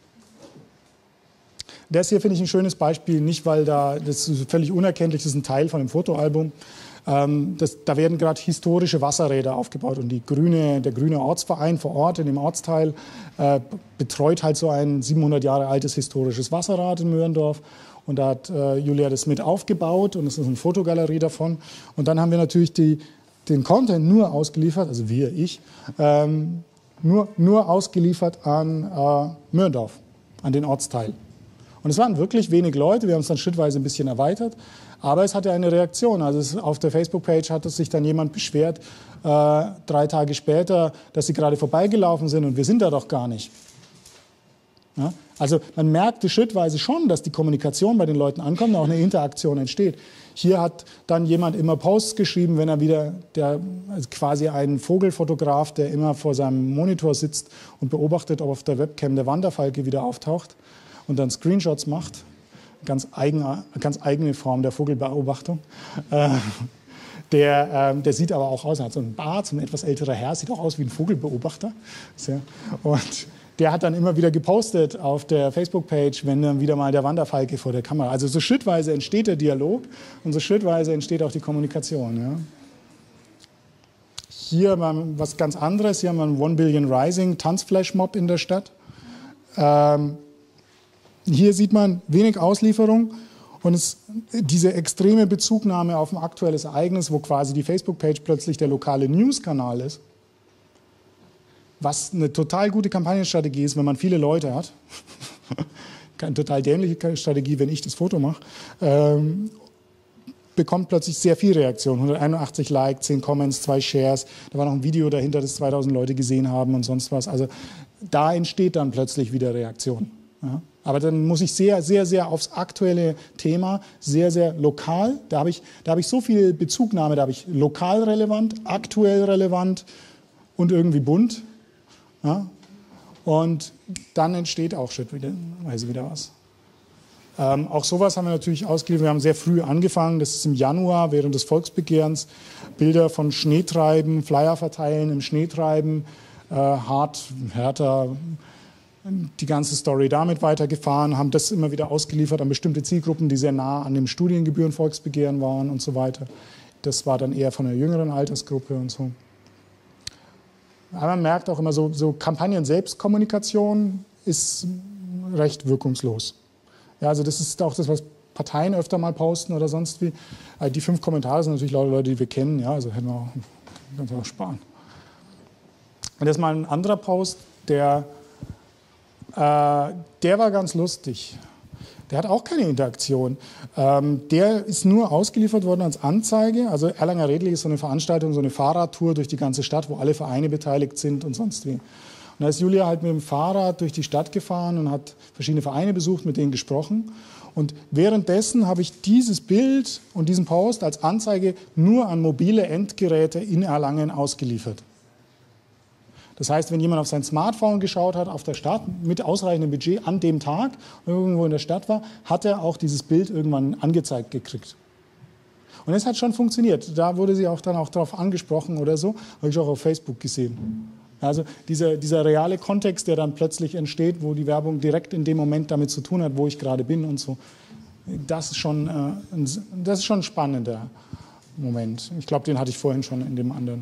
Das hier finde ich ein schönes Beispiel, nicht weil da, das ist völlig unerkenntlich, das ist ein Teil von dem Fotoalbum. Ähm, das, da werden gerade historische Wasserräder aufgebaut und die grüne, der grüne Ortsverein vor Ort in dem Ortsteil äh, betreut halt so ein siebenhundert Jahre altes historisches Wasserrad in Möhrendorf. Und da hat äh, Julia das mit aufgebaut und es ist eine Fotogalerie davon. Und dann haben wir natürlich die, den Content nur ausgeliefert, also wir, ich, ähm, nur, nur ausgeliefert an äh, Möhrendorf, an den Ortsteil. Und es waren wirklich wenig Leute, wir haben es dann schrittweise ein bisschen erweitert, aber es hatte eine Reaktion. Also es, auf der Facebook-Page hat sich dann jemand beschwert, äh, drei Tage später, dass sie gerade vorbeigelaufen sind und wir sind da doch gar nicht. Ja? Also man merkte schrittweise schon, dass die Kommunikation bei den Leuten ankommt und auch eine Interaktion entsteht. Hier hat dann jemand immer Posts geschrieben, wenn er wieder, der also quasi ein Vogelfotograf, der immer vor seinem Monitor sitzt und beobachtet, ob auf der Webcam der Wanderfalke wieder auftaucht und dann Screenshots macht. Ganz, eigen, ganz eigene Form der Vogelbeobachtung. Äh, der, äh, der sieht aber auch aus, er hat so einen Bart, so ein etwas älterer Herr, sieht auch aus wie ein Vogelbeobachter. Sehr. Und der hat dann immer wieder gepostet auf der Facebook-Page, wenn dann wieder mal der Wanderfalke vor der Kamera. Also so schrittweise entsteht der Dialog und so schrittweise entsteht auch die Kommunikation. Ja. Hier was ganz anderes, hier haben wir einen One Billion Rising Tanzflash-Mob in der Stadt. Ähm, hier sieht man wenig Auslieferung und es, diese extreme Bezugnahme auf ein aktuelles Ereignis, wo quasi die Facebook-Page plötzlich der lokale News-Kanal ist. Was eine total gute Kampagnenstrategie ist, wenn man viele Leute hat. Keine total dämliche Strategie, wenn ich das Foto mache. Ähm, bekommt plötzlich sehr viel Reaktion. hunderteinundachtzig Likes, zehn Comments, zwei Shares. Da war noch ein Video dahinter, das zweitausend Leute gesehen haben und sonst was. Also da entsteht dann plötzlich wieder Reaktion. Ja. Aber dann muss ich sehr, sehr, sehr aufs aktuelle Thema, sehr, sehr lokal. Da habe ich, da habe ich so viel Bezugnahme. Da habe ich lokal relevant, aktuell relevant und irgendwie bunt. Ja? Und dann entsteht auch schrittweise wieder was. Ähm, auch sowas haben wir natürlich ausgeliefert. Wir haben sehr früh angefangen, das ist im Januar während des Volksbegehrens, Bilder von Schneetreiben, Flyer verteilen im Schneetreiben, äh, hart, härter, die ganze Story damit weitergefahren, haben das immer wieder ausgeliefert an bestimmte Zielgruppen, die sehr nah an dem Studiengebühren-Volksbegehren waren und so weiter. Das war dann eher von einer jüngeren Altersgruppe und so. Aber man merkt auch immer, so, so Kampagnen-Selbstkommunikation ist recht wirkungslos. Ja, also das ist auch das, was Parteien öfter mal posten oder sonst wie. Die fünf Kommentare sind natürlich Leute, die wir kennen, ja, also hätten wir auch, können wir auch sparen. Und das ist mal ein anderer Post, der, äh, der war ganz lustig. Der hat auch keine Interaktion. Ähm, der ist nur ausgeliefert worden als Anzeige. Also Erlanger Redlich ist so eine Veranstaltung, so eine Fahrradtour durch die ganze Stadt, wo alle Vereine beteiligt sind und sonst wie. Und da ist Julia halt mit dem Fahrrad durch die Stadt gefahren und hat verschiedene Vereine besucht, mit denen gesprochen. Und währenddessen habe ich dieses Bild und diesen Post als Anzeige nur an mobile Endgeräte in Erlangen ausgeliefert. Das heißt, wenn jemand auf sein Smartphone geschaut hat, auf der Stadt, mit ausreichendem Budget an dem Tag, irgendwo in der Stadt war, hat er auch dieses Bild irgendwann angezeigt gekriegt. Und es hat schon funktioniert. Da wurde sie auch dann auch darauf angesprochen oder so, habe ich auch auf Facebook gesehen. Also dieser, dieser reale Kontext, der dann plötzlich entsteht, wo die Werbung direkt in dem Moment damit zu tun hat, wo ich gerade bin und so, das ist schon, äh, ein, das ist schon ein spannender Moment. Ich glaube, den hatte ich vorhin schon in dem anderen.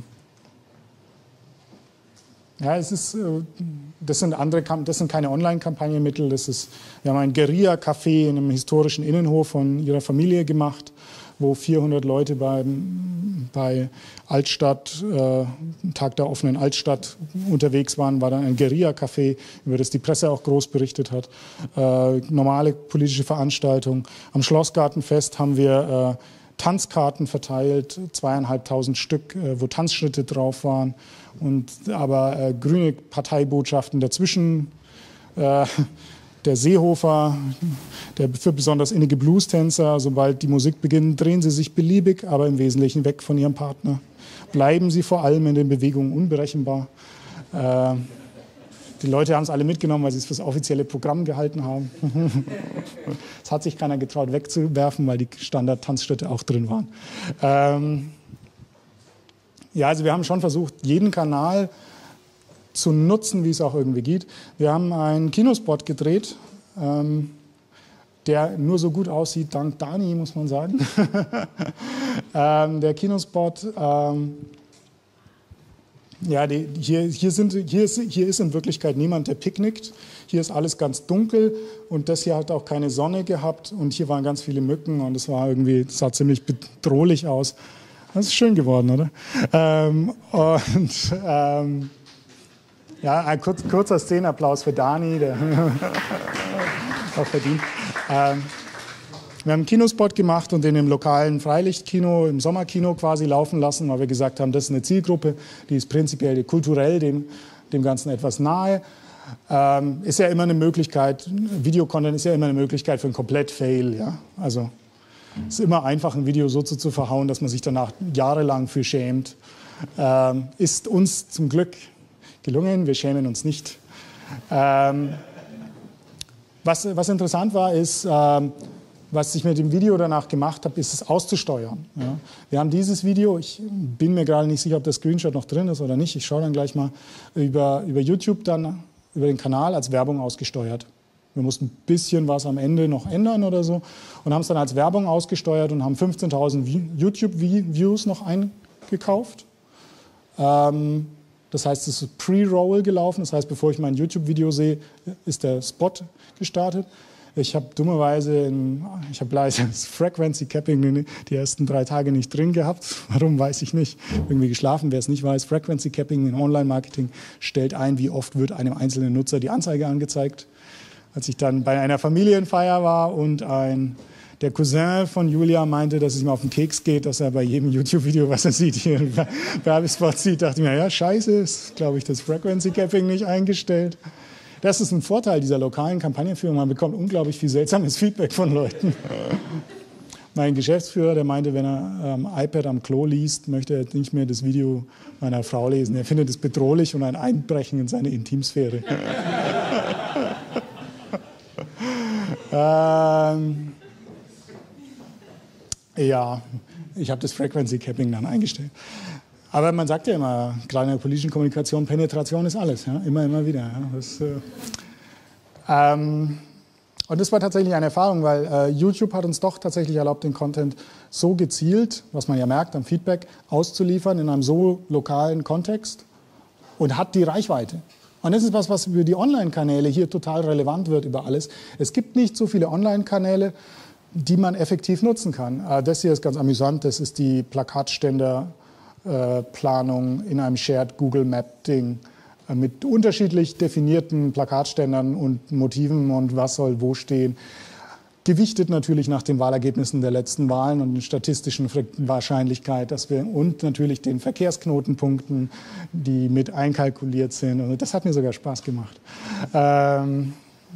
Ja, es ist, das sind andere, das sind keine Online-Kampagnenmittel. Das ist, wir haben ein Guerilla-Café in einem historischen Innenhof von ihrer Familie gemacht, wo vierhundert Leute bei, bei Altstadt, äh, Tag der offenen Altstadt unterwegs waren. War dann ein Guerilla-Café, über das die Presse auch groß berichtet hat. Äh, normale politische Veranstaltung. Am Schlossgartenfest haben wir äh, Tanzkarten verteilt, zweieinhalbtausend Stück, äh, wo Tanzschritte drauf waren. Und aber äh, grüne Parteibotschaften dazwischen. Äh, der Seehofer, der für besonders innige Blues-Tänzer, sobald die Musik beginnt, drehen sie sich beliebig, aber im Wesentlichen weg von ihrem Partner. Bleiben sie vor allem in den Bewegungen unberechenbar. Äh, die Leute haben es alle mitgenommen, weil sie es für das offizielle Programm gehalten haben. Es hat sich keiner getraut wegzuwerfen, weil die Standard-Tanzschritte auch drin waren. Ähm, Ja, also wir haben schon versucht, jeden Kanal zu nutzen, wie es auch irgendwie geht. Wir haben einen Kinospot gedreht, ähm, der nur so gut aussieht, dank Dani, muss man sagen. ähm, der Kinospot, ähm, ja, die, hier, hier, sind, hier, ist, hier ist in Wirklichkeit niemand, der picknickt. Hier ist alles ganz dunkel und das hier hat auch keine Sonne gehabt und hier waren ganz viele Mücken und es war irgendwie, es sah ziemlich bedrohlich aus. Das ist schön geworden, oder? Ähm, und ähm, ja, ein kurz, kurzer Szenenapplaus für Dani, der auch verdient. Ähm, wir haben einen Kinospot gemacht und den im lokalen Freilichtkino, im Sommerkino quasi laufen lassen, weil wir gesagt haben, das ist eine Zielgruppe, die ist prinzipiell kulturell dem, dem Ganzen etwas nahe. ähm, ist ja immer eine Möglichkeit, Videocontent ist ja immer eine Möglichkeit für einen Komplett-Fail. Ja? Also es ist immer einfach, ein Video so zu, zu verhauen, dass man sich danach jahrelang für schämt. Ähm, ist uns zum Glück gelungen, wir schämen uns nicht. Ähm, was, was interessant war, ist, ähm, was ich mit dem Video danach gemacht habe, ist es auszusteuern. Ja. Wir haben dieses Video, ich bin mir gerade nicht sicher, ob der Screenshot noch drin ist oder nicht, ich schaue dann gleich mal, über, über YouTube dann, über den Kanal als Werbung ausgesteuert. Wir mussten ein bisschen was am Ende noch ändern oder so und haben es dann als Werbung ausgesteuert und haben fünfzehntausend YouTube-Views noch eingekauft. Ähm, das heißt, es ist Pre-Roll gelaufen, das heißt, bevor ich mein YouTube-Video sehe, ist der Spot gestartet. Ich habe dummerweise, in, ich habe leider das Frequency Capping die ersten drei Tage nicht drin gehabt. Warum, weiß ich nicht. Irgendwie geschlafen, wer es nicht weiß. Frequency Capping in Online-Marketing stellt ein, wie oft wird einem einzelnen Nutzer die Anzeige angezeigt. Als ich dann bei einer Familienfeier war und ein, der Cousin von Julia meinte, dass es ihm auf den Keks geht, dass er bei jedem YouTube-Video, was er sieht, hier einen Werbespot sieht, dachte ich mir, ja, scheiße, ist, glaube ich, das Frequency Capping nicht eingestellt. Das ist ein Vorteil dieser lokalen Kampagnenführung. Man bekommt unglaublich viel seltsames Feedback von Leuten. Mein Geschäftsführer, der meinte, wenn er am iPad am Klo liest, möchte er nicht mehr das Video meiner Frau lesen. Er findet es bedrohlich und ein Einbrechen in seine Intimsphäre. ähm, ja, ich habe das Frequency Capping dann eingestellt. Aber man sagt ja immer, gerade in der politischen Kommunikation, Penetration ist alles, ja? Immer, immer wieder. Ja? Das, äh, ähm, und das war tatsächlich eine Erfahrung, weil äh, YouTube hat uns doch tatsächlich erlaubt, den Content so gezielt, was man ja merkt am Feedback, auszuliefern in einem so lokalen Kontext und hat die Reichweite. Und das ist was, was über die Online-Kanäle hier total relevant wird über alles. Es gibt nicht so viele Online-Kanäle, die man effektiv nutzen kann. Äh, das hier ist ganz amüsant, das ist die Plakatständer Planung in einem Shared Google Map Ding mit unterschiedlich definierten Plakatständern und Motiven und was soll wo stehen. Gewichtet natürlich nach den Wahlergebnissen der letzten Wahlen und der statistischen Wahrscheinlichkeit, dass wir und natürlich den Verkehrsknotenpunkten, die mit einkalkuliert sind. Und das hat mir sogar Spaß gemacht. Ähm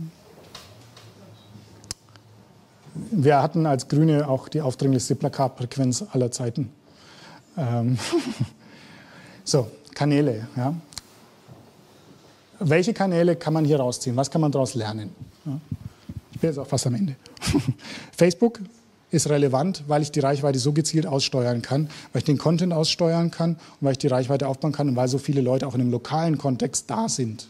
wir hatten als Grüne auch die aufdringlichste Plakatfrequenz aller Zeiten. Ähm so, Kanäle. Ja. Welche Kanäle kann man hier rausziehen? Was kann man daraus lernen? Ja. Ich bin jetzt auch fast am Ende. Facebook ist relevant, weil ich die Reichweite so gezielt aussteuern kann, weil ich den Content aussteuern kann und weil ich die Reichweite aufbauen kann und weil so viele Leute auch in einem lokalen Kontext da sind.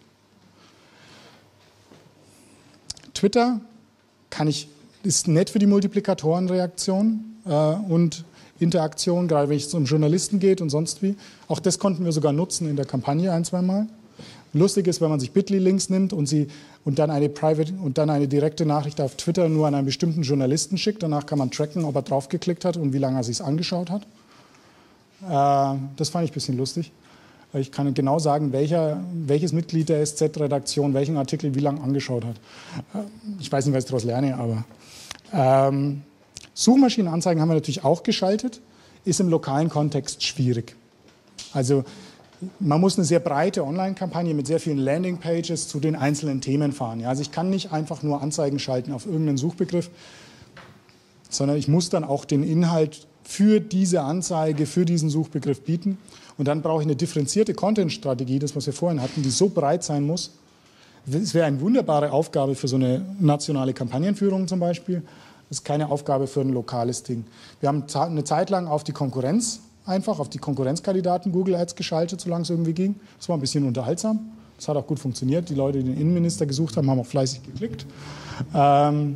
Twitter kann ich, ist nett für die Multiplikatorenreaktion äh, und Interaktion, gerade wenn es um Journalisten geht und sonst wie. Auch das konnten wir sogar nutzen in der Kampagne ein, zwei Mal. Lustig ist, wenn man sich Bitly-Links nimmt und, sie, und, dann eine private, und dann eine direkte Nachricht auf Twitter nur an einen bestimmten Journalisten schickt. Danach kann man tracken, ob er draufgeklickt hat und wie lange er sich es angeschaut hat. Äh, das fand ich ein bisschen lustig. Ich kann genau sagen, welcher, welches Mitglied der S Z-Redaktion welchen Artikel wie lange angeschaut hat. Äh, ich weiß nicht, was ich daraus lerne, aber... Ähm, Suchmaschinenanzeigen haben wir natürlich auch geschaltet, ist im lokalen Kontext schwierig. Also man muss eine sehr breite Online-Kampagne mit sehr vielen Landingpages zu den einzelnen Themen fahren. Ja, also ich kann nicht einfach nur Anzeigen schalten auf irgendeinen Suchbegriff, sondern ich muss dann auch den Inhalt für diese Anzeige, für diesen Suchbegriff bieten. Und dann brauche ich eine differenzierte Content-Strategie, das was wir vorhin hatten, die so breit sein muss. Es wäre eine wunderbare Aufgabe für so eine nationale Kampagnenführung zum Beispiel. Das ist keine Aufgabe für ein lokales Ding. Wir haben eine Zeit lang auf die Konkurrenz, einfach auf die Konkurrenzkandidaten Google Ads geschaltet, solange es irgendwie ging. Das war ein bisschen unterhaltsam. Das hat auch gut funktioniert. Die Leute, die den Innenminister gesucht haben, haben auch fleißig geklickt. Ähm,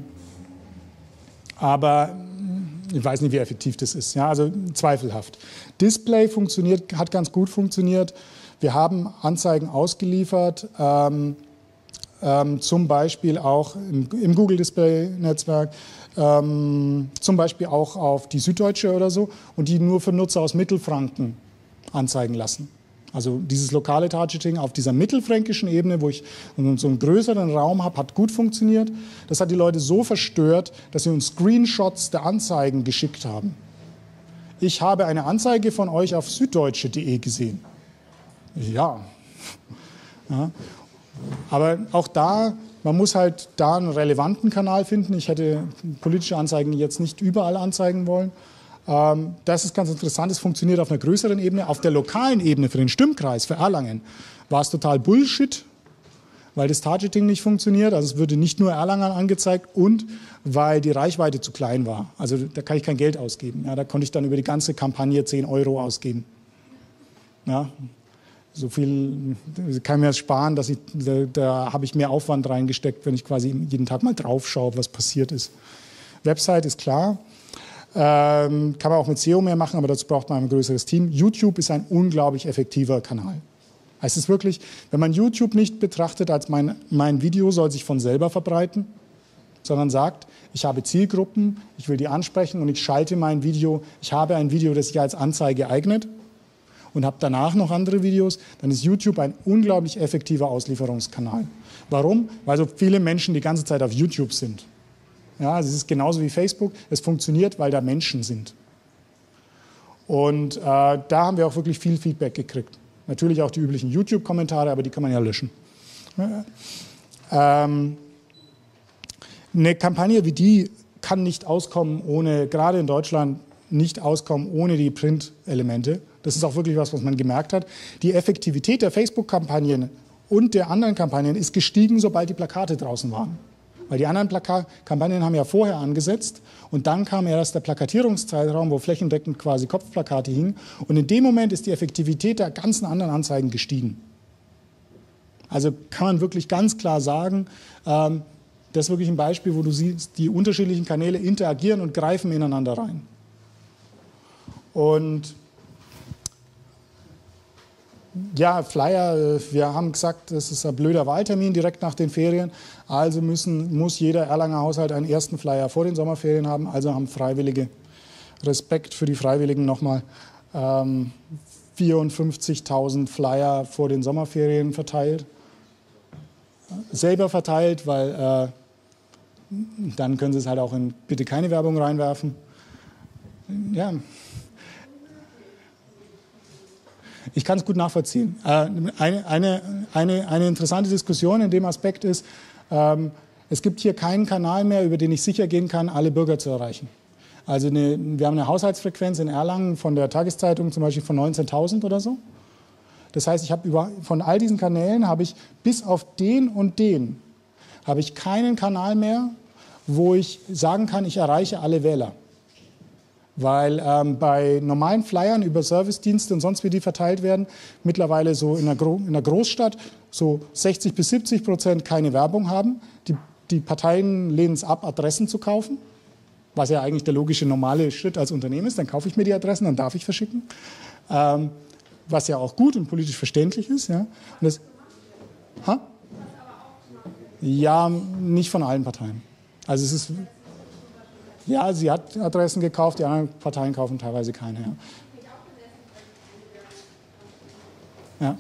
aber ich weiß nicht, wie effektiv das ist. Ja, also zweifelhaft. Display funktioniert, hat ganz gut funktioniert. Wir haben Anzeigen ausgeliefert, ähm, ähm, zum Beispiel auch im, im Google Display Netzwerk. Ähm, zum Beispiel auch auf die Süddeutsche oder so und die nur für Nutzer aus Mittelfranken anzeigen lassen. Also dieses lokale Targeting auf dieser mittelfränkischen Ebene, wo ich so einen größeren Raum habe, hat gut funktioniert. Das hat die Leute so verstört, dass sie uns Screenshots der Anzeigen geschickt haben. Ich habe eine Anzeige von euch auf süddeutsche punkt de gesehen. Ja. Ja. Aber auch da, man muss halt da einen relevanten Kanal finden. Ich hätte politische Anzeigen jetzt nicht überall anzeigen wollen. Ähm, das ist ganz interessant, es funktioniert auf einer größeren Ebene. Auf der lokalen Ebene für den Stimmkreis, für Erlangen, war es total Bullshit, weil das Targeting nicht funktioniert. Also es würde nicht nur Erlangen angezeigt und weil die Reichweite zu klein war. Also da kann ich kein Geld ausgeben. Ja, da konnte ich dann über die ganze Kampagne zehn Euro ausgeben. Ja, so viel kann ich mir das sparen, dass ich, da, da habe ich mehr Aufwand reingesteckt, wenn ich quasi jeden Tag mal drauf schaue, was passiert ist. Website ist klar. Ähm, kann man auch mit S E O mehr machen, aber dazu braucht man ein größeres Team. YouTube ist ein unglaublich effektiver Kanal. Es ist wirklich, wenn man YouTube nicht betrachtet als mein, mein Video soll sich von selber verbreiten, sondern sagt, ich habe Zielgruppen, ich will die ansprechen und ich schalte mein Video, ich habe ein Video, das sich als Anzeige eignet und habe danach noch andere Videos, dann ist YouTube ein unglaublich effektiver Auslieferungskanal. Warum? Weil so viele Menschen die ganze Zeit auf YouTube sind. Ja, es ist genauso wie Facebook, es funktioniert, weil da Menschen sind. Und äh, da haben wir auch wirklich viel Feedback gekriegt. Natürlich auch die üblichen YouTube-Kommentare, aber die kann man ja löschen. Ähm, eine Kampagne wie die kann nicht auskommen ohne, gerade in Deutschland, nicht auskommen ohne die Print-Elemente. Das ist auch wirklich was, was man gemerkt hat. Die Effektivität der Facebook-Kampagnen und der anderen Kampagnen ist gestiegen, sobald die Plakate draußen waren. Weil die anderen Plaka- Kampagnen haben ja vorher angesetzt und dann kam erst der Plakatierungszeitraum, wo flächendeckend quasi Kopfplakate hingen. Und in dem Moment ist die Effektivität der ganzen anderen Anzeigen gestiegen. Also kann man wirklich ganz klar sagen, ähm, das ist wirklich ein Beispiel, wo du siehst, die unterschiedlichen Kanäle interagieren und greifen ineinander rein. Und ja, Flyer, wir haben gesagt, das ist ein blöder Wahltermin direkt nach den Ferien. Also müssen, muss jeder Erlanger Haushalt einen ersten Flyer vor den Sommerferien haben. Also haben Freiwillige, Respekt für die Freiwilligen nochmal, ähm, vierundfünfzigtausend Flyer vor den Sommerferien verteilt. Selber verteilt, weil äh, dann können sie es halt auch in bitte keine Werbung reinwerfen. Ja. Ich kann es gut nachvollziehen. Eine, eine, eine, eine interessante Diskussion in dem Aspekt ist, ähm, es gibt hier keinen Kanal mehr, über den ich sicher gehen kann, alle Bürger zu erreichen. Also eine, wir haben eine Haushaltsfrequenz in Erlangen von der Tageszeitung zum Beispiel von neunzehntausend oder so. Das heißt, ich habe über, von all diesen Kanälen habe ich bis auf den und den habe ich keinen Kanal mehr, wo ich sagen kann, ich erreiche alle Wähler. Weil ähm, bei normalen Flyern über Servicedienste und sonst wie die verteilt werden, mittlerweile so in einer, Gro in einer Großstadt so sechzig bis siebzig Prozent keine Werbung haben. Die, die Parteien lehnen es ab, Adressen zu kaufen, was ja eigentlich der logische normale Schritt als Unternehmen ist. Dann kaufe ich mir die Adressen, dann darf ich verschicken. Ähm, was ja auch gut und politisch verständlich ist. Ja, und das, ha? Ja, nicht von allen Parteien. Also es ist... Ja, sie hat Adressen gekauft, die anderen Parteien kaufen teilweise keine. Ja, ja.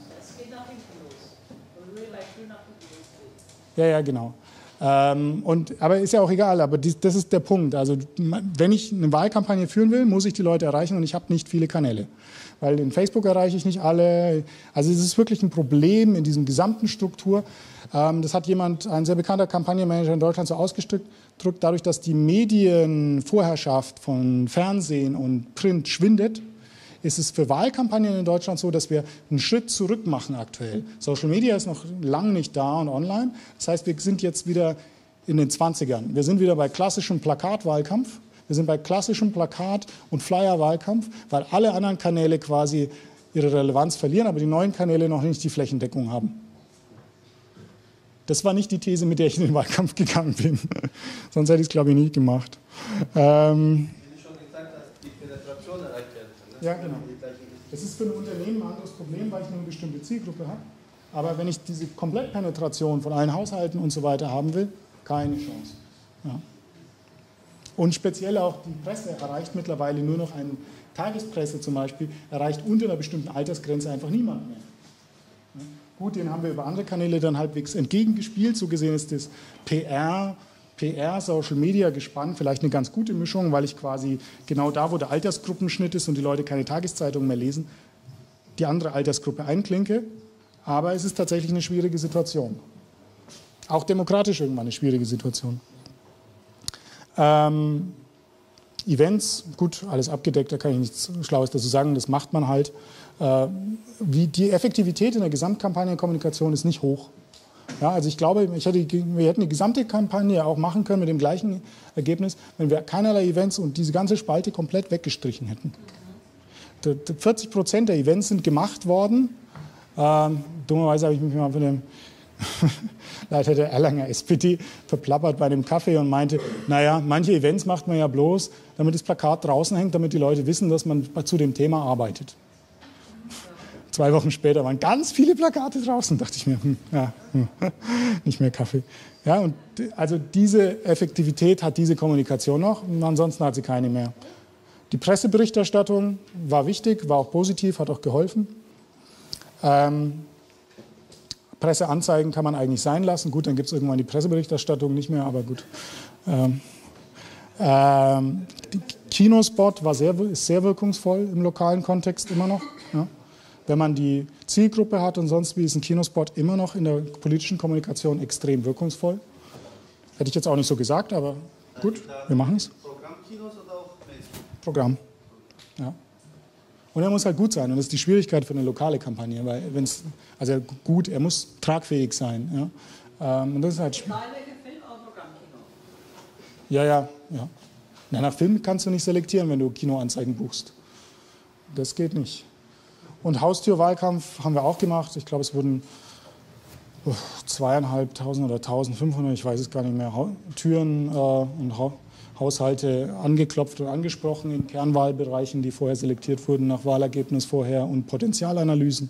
Ja, ja, genau. Ähm, und, aber ist ja auch egal, aber dies, das ist der Punkt. Also wenn ich eine Wahlkampagne führen will, muss ich die Leute erreichen und ich habe nicht viele Kanäle. Weil in Facebook erreiche ich nicht alle. Also es ist wirklich ein Problem in diesem gesamten Struktur. Ähm, das hat jemand, ein sehr bekannter Kampagnenmanager in Deutschland so ausgedrückt, dadurch, dass die Medienvorherrschaft von Fernsehen und Print schwindet, ist es für Wahlkampagnen in Deutschland so, dass wir einen Schritt zurück machen aktuell. Social Media ist noch lange nicht da und online. Das heißt, wir sind jetzt wieder in den zwanzigern. Wir sind wieder bei klassischem Plakatwahlkampf. Wir sind bei klassischem Plakat- und Flyer-Wahlkampf, weil alle anderen Kanäle quasi ihre Relevanz verlieren, aber die neuen Kanäle noch nicht die Flächendeckung haben. Das war nicht die These, mit der ich in den Wahlkampf gegangen bin. Sonst hätte ich es, glaube ich, nie gemacht. Ähm, Wie schon gesagt hast, die Penetration erreicht werden kann. Ne? Ja, genau. Das ist für ein Unternehmen ein anderes Problem, weil ich nur eine bestimmte Zielgruppe habe. Aber wenn ich diese Komplettpenetration von allen Haushalten und so weiter haben will, keine Chance. Ja. Und speziell auch die Presse erreicht mittlerweile nur noch eine Tagespresse zum Beispiel, erreicht unter einer bestimmten Altersgrenze einfach niemand mehr. Ja. Gut, den haben wir über andere Kanäle dann halbwegs entgegengespielt. So gesehen ist das P R, P R, Social Media gespannt, vielleicht eine ganz gute Mischung, weil ich quasi genau da, wo der Altersgruppenschnitt ist und die Leute keine Tageszeitung mehr lesen, die andere Altersgruppe einklinke. aber es ist tatsächlich eine schwierige Situation. Auch demokratisch irgendwann eine schwierige Situation. Ähm, Events, gut, alles abgedeckt, da kann ich nichts Schlaues dazu sagen, das macht man halt. Äh, wie die Effektivität in der Gesamtkampagnenkommunikation ist nicht hoch. Ja, also ich glaube, ich hätte, wir hätten die gesamte Kampagne auch machen können mit dem gleichen Ergebnis, wenn wir keinerlei Events und diese ganze Spalte komplett weggestrichen hätten. vierzig Prozent der Events sind gemacht worden. Ähm, dummerweise habe ich mich mal von dem Leiter der Erlanger S P D verplappert bei dem Kaffee und meinte, naja, manche Events macht man ja bloß, damit das Plakat draußen hängt, damit die Leute wissen, dass man zu dem Thema arbeitet. Zwei Wochen später waren ganz viele Plakate draußen, dachte ich mir, hm, ja, hm, nicht mehr Kaffee. Ja, und also diese Effektivität hat diese Kommunikation noch, und ansonsten hat sie keine mehr. Die Presseberichterstattung war wichtig, war auch positiv, hat auch geholfen. Ähm, Presseanzeigen kann man eigentlich sein lassen. Gut, dann gibt es irgendwann die Presseberichterstattung nicht mehr, aber gut. Ähm, ähm, die Kinospot war sehr, ist sehr wirkungsvoll im lokalen Kontext immer noch. Ja. Wenn man die Zielgruppe hat und sonst wie, ist ein Kinospot immer noch in der politischen Kommunikation extrem wirkungsvoll. Hätte ich jetzt auch nicht so gesagt, aber gut, wir machen es. Programmkinos oder auch Facebook? Programm. Ja. Und er muss halt gut sein. Und das ist die Schwierigkeit für eine lokale Kampagne. Weil wenn's, also gut, er muss tragfähig sein. Ja. Ähm, und das ist halt Egal welcher Film, auch Programmkino. Ja, ja, ja. Na, nach Film kannst du nicht selektieren, wenn du Kinoanzeigen buchst. Das geht nicht. Und Haustürwahlkampf haben wir auch gemacht. Ich glaube, es wurden oh, zweieinhalbtausend oder eintausendfünfhundert, ich weiß es gar nicht mehr, Türen äh, und ha Haushalte angeklopft und angesprochen in Kernwahlbereichen, die vorher selektiert wurden nach Wahlergebnis vorher und Potenzialanalysen.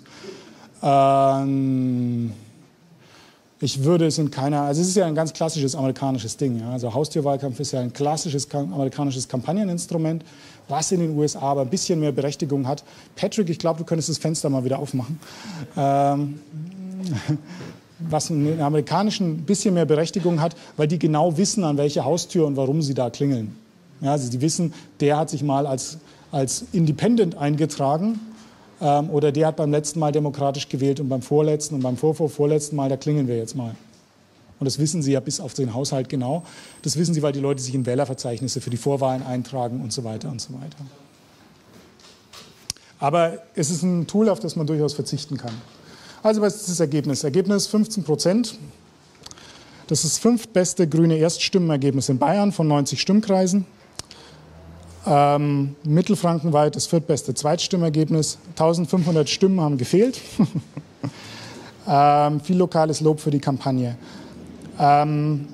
Ähm, ich würde es in keiner, also es ist ja ein ganz klassisches amerikanisches Ding. Ja? Also Haustürwahlkampf ist ja ein klassisches amerikanisches Kampagneninstrument, was in den U S A aber ein bisschen mehr Berechtigung hat. Patrick, ich glaube, du könntest das Fenster mal wieder aufmachen. Ähm, was in den amerikanischen ein bisschen mehr Berechtigung hat, weil die genau wissen, an welche Haustür und warum sie da klingeln. Ja, also die wissen, der hat sich mal als, als Independent eingetragen ähm, oder der hat beim letzten Mal demokratisch gewählt und beim vorletzten und beim vorvorvorletzten Mal, da klingeln wir jetzt mal. Und das wissen sie ja bis auf den Haushalt genau. Das wissen sie, weil die Leute sich in Wählerverzeichnisse für die Vorwahlen eintragen und so weiter und so weiter. Aber es ist ein Tool, auf das man durchaus verzichten kann. Also was ist das Ergebnis? Ergebnis fünfzehn Prozent. Das ist das fünftbeste grüne Erststimmenergebnis in Bayern von neunzig Stimmkreisen. Ähm, mittelfrankenweit das viertbeste Zweitstimmergebnis. eintausendfünfhundert Stimmen haben gefehlt. ähm, viel lokales Lob für die Kampagne. Ähm,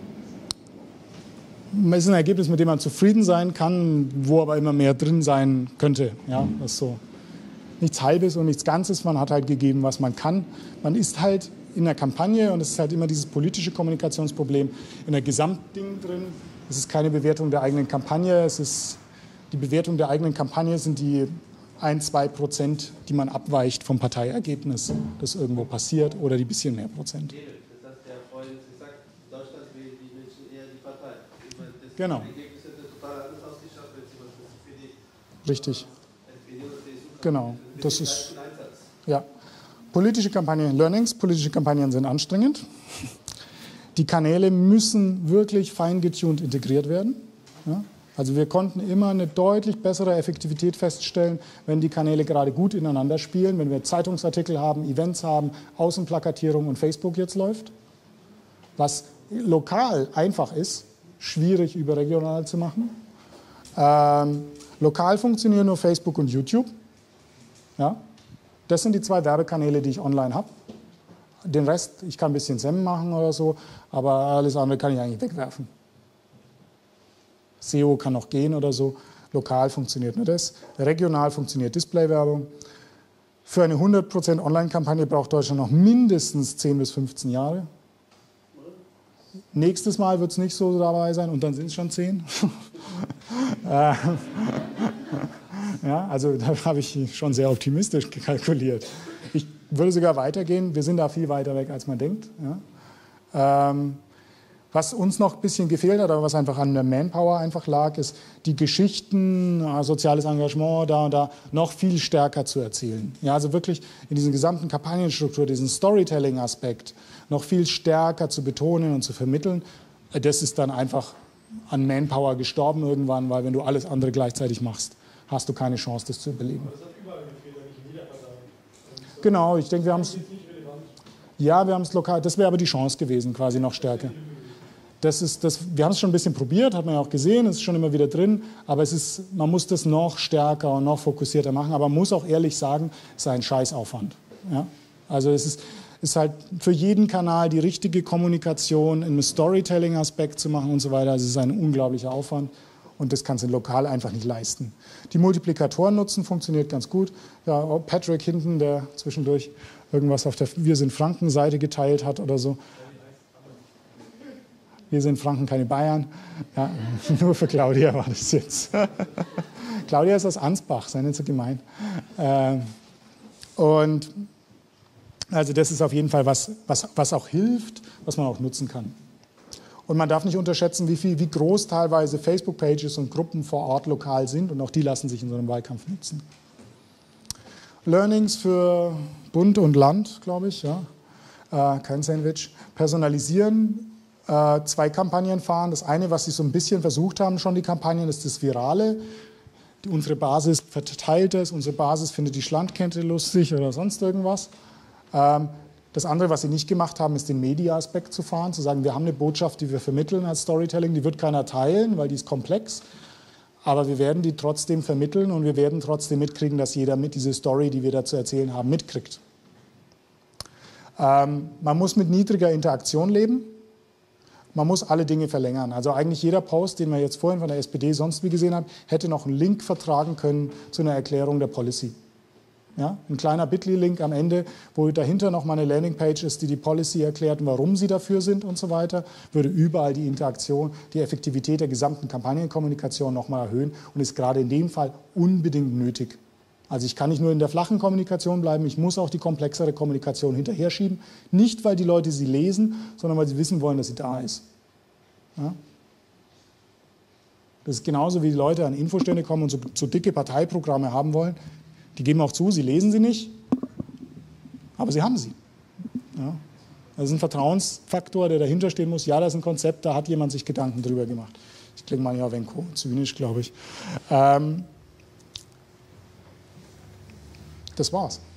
es ist ein Ergebnis, mit dem man zufrieden sein kann, wo aber immer mehr drin sein könnte. Ja, das ist so nichts Halbes und nichts Ganzes. Man hat halt gegeben, was man kann. Man ist halt in der Kampagne und es ist halt immer dieses politische Kommunikationsproblem in der Gesamtding drin. Es ist keine Bewertung der eigenen Kampagne. Es ist die Bewertung der eigenen Kampagne sind die ein, zwei Prozent, die man abweicht vom Parteiergebnis, das irgendwo passiert, oder die bisschen mehr Prozent. Genau. Richtig. Genau. Das ist, ja. Politische Kampagnen, Learnings, politische Kampagnen sind anstrengend. Die Kanäle müssen wirklich fein getuned integriert werden. Ja. Also wir konnten immer eine deutlich bessere Effektivität feststellen, wenn die Kanäle gerade gut ineinander spielen, wenn wir Zeitungsartikel haben, Events haben, Außenplakatierung und Facebook jetzt läuft. Was lokal einfach ist, schwierig überregional zu machen. Ähm, lokal funktionieren nur Facebook und YouTube. Ja? Das sind die zwei Werbekanäle, die ich online habe. Den Rest, ich kann ein bisschen S E M machen oder so, aber alles andere kann ich eigentlich wegwerfen. S E O kann noch gehen oder so. Lokal funktioniert nur das. Regional funktioniert Displaywerbung. Für eine hundert Prozent Online-Kampagne braucht Deutschland noch mindestens zehn bis fünfzehn Jahre. Nächstes Mal wird es nicht so dabei sein und dann sind es schon zehn. Ja, also da habe ich schon sehr optimistisch kalkuliert. Ich würde sogar weitergehen. Wir sind da viel weiter weg, als man denkt. Ja. Ähm, Was uns noch ein bisschen gefehlt hat, aber was einfach an der Manpower einfach lag, ist, die Geschichten, soziales Engagement da und da noch viel stärker zu erzählen. Ja, also wirklich in diesen gesamten Kampagnenstruktur, diesen Storytelling-Aspekt noch viel stärker zu betonen und zu vermitteln. Das ist dann einfach an Manpower gestorben irgendwann, weil wenn du alles andere gleichzeitig machst, hast du keine Chance, das zu überleben. Aber das hat überall gefehlt, nicht in jeder Partei. Genau, ich denke, wir haben es... Ja, wir haben es lokal, das wäre aber die Chance gewesen, quasi noch stärker. Das ist, das, wir haben es schon ein bisschen probiert, hat man ja auch gesehen, es ist schon immer wieder drin, aber es ist, man muss das noch stärker und noch fokussierter machen, aber man muss auch ehrlich sagen, es ist ein Scheißaufwand. Ja? Also es ist, ist halt für jeden Kanal die richtige Kommunikation, einen Storytelling-Aspekt zu machen und so weiter, also es ist ein unglaublicher Aufwand und das kannst du lokal einfach nicht leisten. Die Multiplikatoren nutzen, funktioniert ganz gut. Ja, Patrick hinten, der zwischendurch irgendwas auf der Wir sind Franken-Seite geteilt hat oder so. Wir sind Franken, keine Bayern. Ja, nur für Claudia war das jetzt. Claudia ist aus Ansbach, sei nicht so gemein. Ähm, und also das ist auf jeden Fall was, was, was auch hilft, was man auch nutzen kann. Und man darf nicht unterschätzen, wie, viel, wie groß teilweise Facebook-Pages und Gruppen vor Ort lokal sind. Und auch die lassen sich in so einem Wahlkampf nutzen. Learnings für Bund und Land, glaube ich. Ja. Äh, kein Sandwich. Personalisieren. Zwei Kampagnen fahren. Das eine, was sie so ein bisschen versucht haben, schon die Kampagnen, ist das Virale. Die, unsere Basis verteilt es, unsere Basis findet die Schlandkette lustig oder sonst irgendwas. Ähm, das andere, was sie nicht gemacht haben, ist den Media-Aspekt zu fahren, zu sagen, wir haben eine Botschaft, die wir vermitteln als Storytelling, die wird keiner teilen, weil die ist komplex, aber wir werden die trotzdem vermitteln und wir werden trotzdem mitkriegen, dass jeder mit diese Story, die wir da zu erzählen haben, mitkriegt. Ähm, man muss mit niedriger Interaktion leben. Man muss alle Dinge verlängern. Also eigentlich jeder Post, den wir jetzt vorhin von der S P D sonst wie gesehen haben, hätte noch einen Link vertragen können zu einer Erklärung der Policy. Ja, ein kleiner Bitly-Link am Ende, wo dahinter noch mal eine Landingpage ist, die die Policy erklärt und warum sie dafür sind und so weiter, würde überall die Interaktion, die Effektivität der gesamten Kampagnenkommunikation noch mal erhöhen und ist gerade in dem Fall unbedingt nötig. Also ich kann nicht nur in der flachen Kommunikation bleiben, ich muss auch die komplexere Kommunikation hinterher schieben. Nicht, weil die Leute sie lesen, sondern weil sie wissen wollen, dass sie da ist. Ja? Das ist genauso, wie die Leute an Infostände kommen und so, so dicke Parteiprogramme haben wollen. Die geben auch zu, sie lesen sie nicht, aber sie haben sie. Ja? Das ist ein Vertrauensfaktor, der dahinter stehen muss. Ja, das ist ein Konzept, da hat jemand sich Gedanken drüber gemacht. Ich klinge mal ja ein wenig zynisch, glaube ich. Ähm, Das war's.